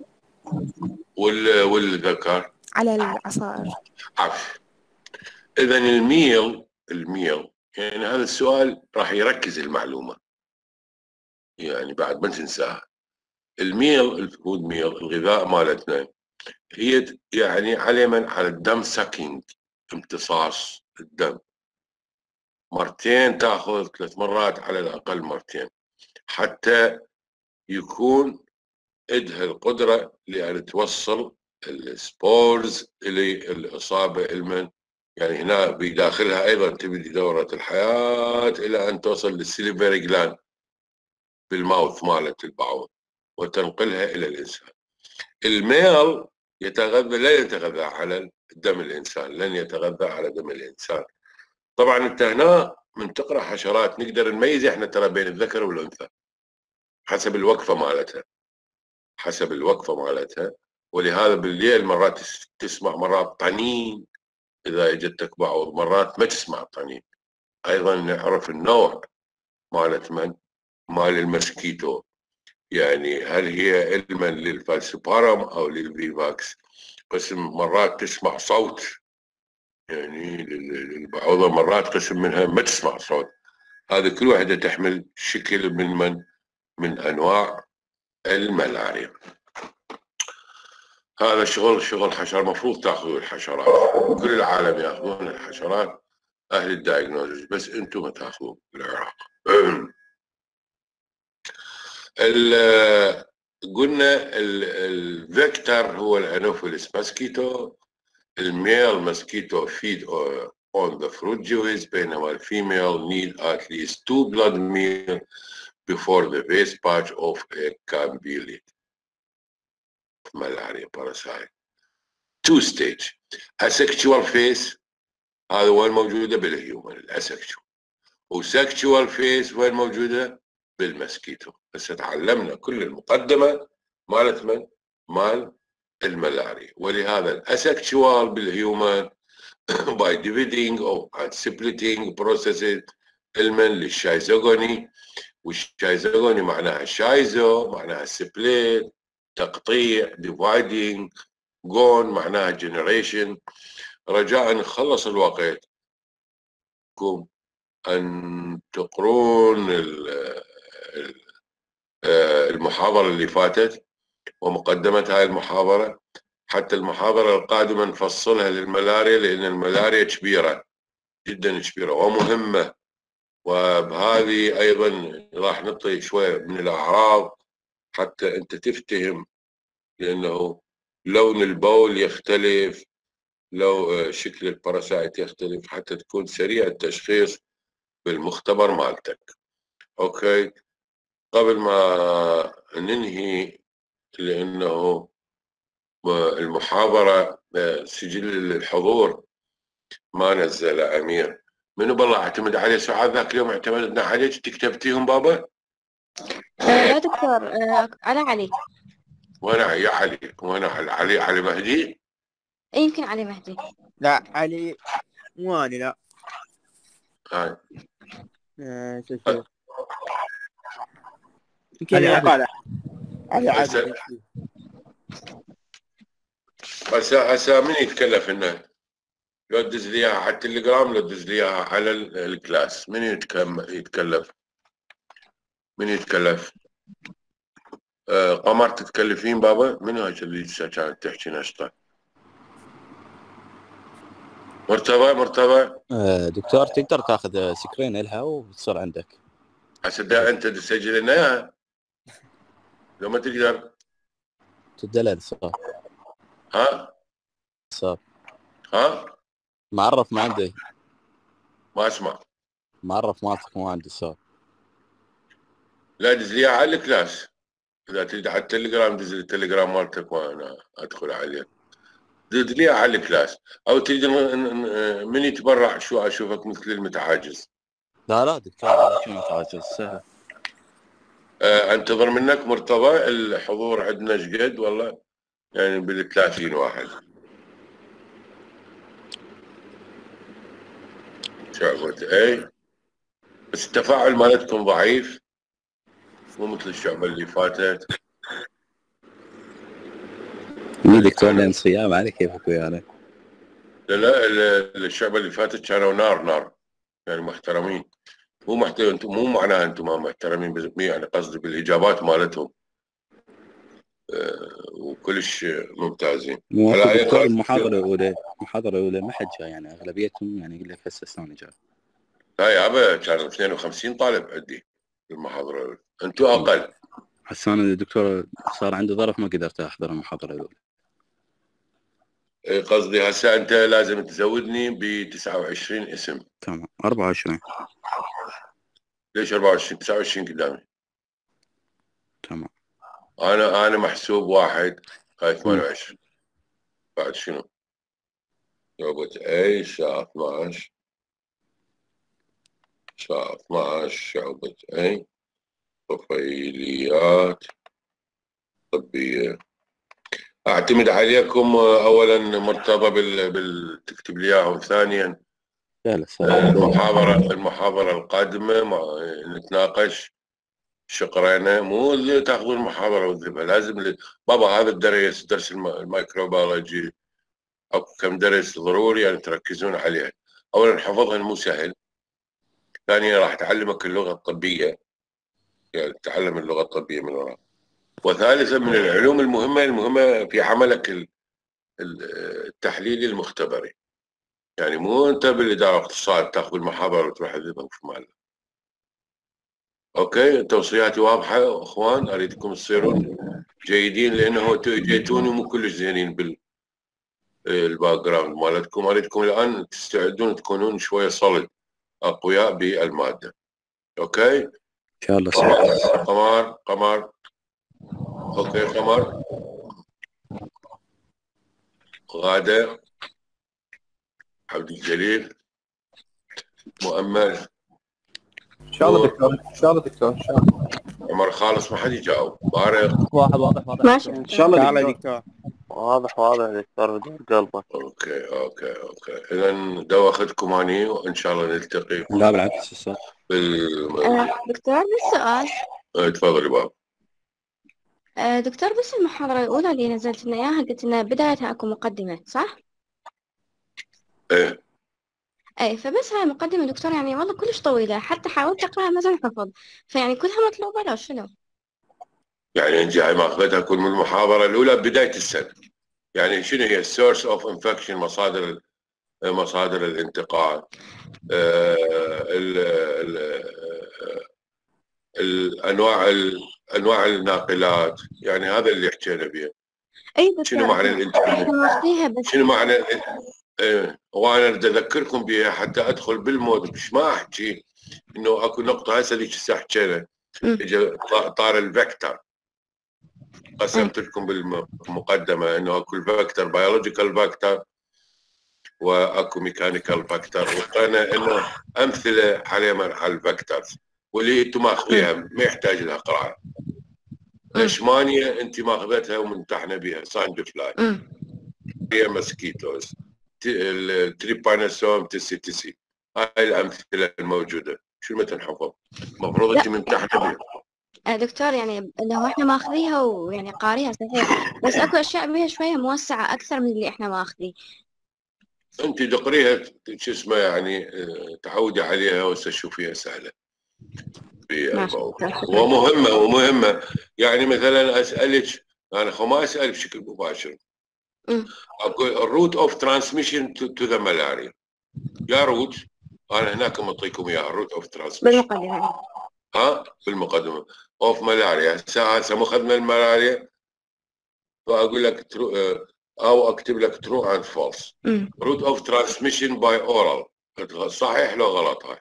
والذكر على العصائر. عفوا. إذا الميل يعني هذا السؤال راح يركز المعلومة، يعني بعد ما تنساها. الميل الفود ميل الغذاء مالتنا هي يعني على الدم ساكينج، امتصاص الدم، مرتين تاخذ 3 مرات على الاقل مرتين حتى يكون عندها القدره لان توصل السبورز الى الاصابه المن، يعني هنا بداخلها ايضا تبدي دوره الحياه الى ان توصل للسيليفري جلاند بالماوث مالت البعوض وتنقلها الى الانسان. الميل يتغذى لا يتغذى على دم الانسان، لن يتغذى على دم الانسان. طبعا انت هنا من تقرا حشرات نقدر نميز احنا ترى بين الذكر والانثى حسب الوقفه مالتها، حسب الوقفه مالتها. ولهذا بالليل مرات تسمع مرات طنين اذا اجتك بعوض، مرات ما تسمع طنين. ايضا نعرف النوع مالت مال المسكيتو، يعني هل هي علما للفالسيبارم او للفيفاكس. قسم مرات تسمع صوت، يعني البعوضه مرات قسم منها ما تسمع صوت. هذه كل واحده تحمل شكل من انواع الملاريا. هذا شغل حشر، مفروض تاخذوا الحشرات، كل العالم ياخذون الحشرات اهل الدايجنوزز، بس انتم ما تاخذون بالعراق. قلنا الفيكتور هو الانوفيلس ماسكيتو، الميل ماسكيتو feed on the fruit juice، بينما الفيميل need at least 2 blood meal before the base patch of a can be lit. malaria parasite 2 stage. asexual phase هذا وين موجودة بالهيومن الاسكشوال، وسكشوال فيس وين موجودة بالمسكيتو. بس تعلمنا كل المقدمة مالت مال الملاريا. ولهذا الاسكشوال بالهيومن by dividing and splitting processes علما للشايزوغوني، والشايزوغوني معناها شايزو معناها سبليت تقطيع، dividing جون معناها generation. رجاء نخلص الوقت أن تقرون المحاضرة اللي فاتت ومقدمة هاي المحاضرة، حتى المحاضرة القادمة نفصلها للملاريا، لأن الملاريا كبيرة جدا كبيرة ومهمة. وبهذه أيضا راح نعطي شوية من الأعراض حتى أنت تفتهم، لأنه لون البول يختلف، لو شكل الباراسايت يختلف، حتى تكون سريع التشخيص بالمختبر مالتك. اوكي، قبل ما ننهي لانه المحاضرة سجل الحضور ما نزل امير، منو بالله اعتمد عليه سعاد؟ ذاك اليوم اعتمدنا عليك، تكتبتيهم بابا؟ لا دكتور، على علي. وانا يا علي، وانا علي مهدي. يمكن علي مهدي. لا علي مو انا، لا. هاي يمكن قال علي عادل. هسه من يتكلف انه لو تدز لي اياها على التليجرام، لو تدز لي اياها على الكلاس، من يتكلف؟ من يتكلف؟ قمر تتكلفين بابا؟ من هاي اللي كانت تحكي نشطه؟ مرتضى دكتور تقدر تاخذ سكرين لها وتصير عندك. هسه انت تسجل لنا اياها لو ما تقدر تدلل صار. ها صار معرف ما عندي، ما اسمع. معرف مالتك مو عندي صار. لا دز لي على الكلاس، اذا تريد على التليجرام دز لي التليجرام مالتك وانا ادخل عليه. دز لي على الكلاس، او تريد من يتبرع شو اشوفك مثل المتعاجز. لا دكتور شو متعاجز، سهل. انتظر منك مرتضى. الحضور عندنا ايش قد؟ والله يعني بال30 واحد. شعبة اي بس التفاعل مالتكم ضعيف، مو مثل الشعبة اللي فاتت. دكتور لين صيام على كيفك ويانا. لا الشعبة اللي فاتت كانوا نار يعني محترمين. مو معناها انتم ما محترمين، يعني قصدي بالاجابات مالتهم. وكلش ممتازين. مو على أي دكتور قال المحاضرة الأولى ما حد جاي يعني أغلبيتهم يعني يقول لك هسه الثاني جاي. لا يابا كانوا 52 طالب عندي المحاضرة الأولى، أنتم أقل. هسه أنا الدكتور صار عندي ظرف ما قدرت أحضر المحاضرة الأولى. قصدي هسه أنت لازم تزودني ب 29 اسم. تمام 24. ليش 24؟ 29 قدامي. تمام. أنا محسوب واحد هاي 28. بعد شنو؟ شعبة A الساعة 12 الساعة 12 شعبة A طفيليات طبية. أعتمد عليكم أولا مرتضى تكتب لي إياهم، ثانيا المحاضرة القادمة نتناقش شقرينا، مو تاخذون المحاضرة وتذهبها، لازم بابا هذا الدرس درس الميكروبيولوجي أو كم درس ضروري يعني تركزون عليها. أولا حفظها مو سهل، ثانيا راح تعلمك اللغة الطبية، يعني تتعلم اللغة الطبية من وراء، وثالثا من العلوم المهمة في عملك التحليلي المختبري. يعني مو أنت بالإدارة اقتصاد تاخذ المحاضرة وتروح تذهبها في مالك. أوكي، توصياتي واضحة أخوان، أريدكم تصيرون جيدين لأنه جيتوني مو كلش زينين بالباك جراوند مالتكم، أريدكم الآن تستعدون تكونون شوية صلد أقوياء بالمادة. أوكي؟ إن شاء الله. قمر أوكي قمر، غادة، عبد الجليل، مؤمل، ان شاء الله دكتور، ان شاء الله دكتور، ان شاء الله. عمر خالص ما حد يجاوب. بارق واضح ماشي ان شاء الله دكتور. واضح دكتور بدون قلبك. اوكي اذا دوختكم اني وان شاء الله نلتقي. لا بالعكس الصوت. دكتور بس سؤال. تفضلي بابا. دكتور بس المحاضرة الأولى اللي نزلت لنا إياها قلت لنا بدايتها أكو مقدمة صح؟ اي فبس هاي مقدمة دكتور يعني والله كلش طويلة، حتى حاولت اقراها ما حفظ، فيعني كلها مطلوبة لو شنو؟ يعني انت هاي ماخذتها كل من المحاضرة الأولى بداية السنة. يعني شنو هي السورس اوف انفكشن، مصادر الانتقال، انواع الناقلات، يعني هذا اللي حكينا به. اي بس شنو معنى الانتقال؟ شنو معنى وانا بدي اذكركم بها حتى ادخل بالمود، مش ما احكي انه اكو نقطه هسه ذيك الساعه حكينا اجى طار الفيكتور، قسمت لكم بالمقدمه انه اكو الفيكتور بيولوجيكال فيكتور واكو ميكانيكال فيكتور، وقلنا انه امثله على الفيكتورز واللي انتم ماخذيها ما يحتاج لها قراءه. الاشمانيه انت ماخذتها وممتحنه بها، ساين فلاي، هي مسكيتوز، التريبانوسوم تسي، هاي الامثله الموجوده، شو ما تنحفظ المفروض انت ممتحنه بها. دكتور يعني لو احنا ماخذيها ويعني قاريها صحيح، بس اكو اشياء بها شويه موسعه اكثر من اللي احنا ماخذيه. انت تقريها شو اسمه يعني تعودي عليها وتشوفيها سهله ومهمه. يعني مثلا اسالك، انا ما اسال بشكل مباشر، اقول الروت اوف ترانسميشن تو ذا ملاريا، يا روت انا هناك معطيكم اياها الروت اوف ترانسميشن بالمقدمه. بالمقدمه اوف ملاريا. هسه مو اخذنا الملاريا فاقول لك او اكتب لك ترو اند فولس. روت اوف ترانسميشن باي اورال، صحيح لو غلط هاي؟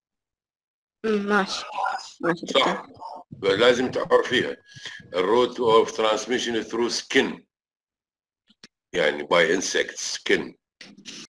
ماشي صح، لازم تعرفيها. الروت اوف ترانسميشن ثرو سكين، يعني باي انسكت سكين،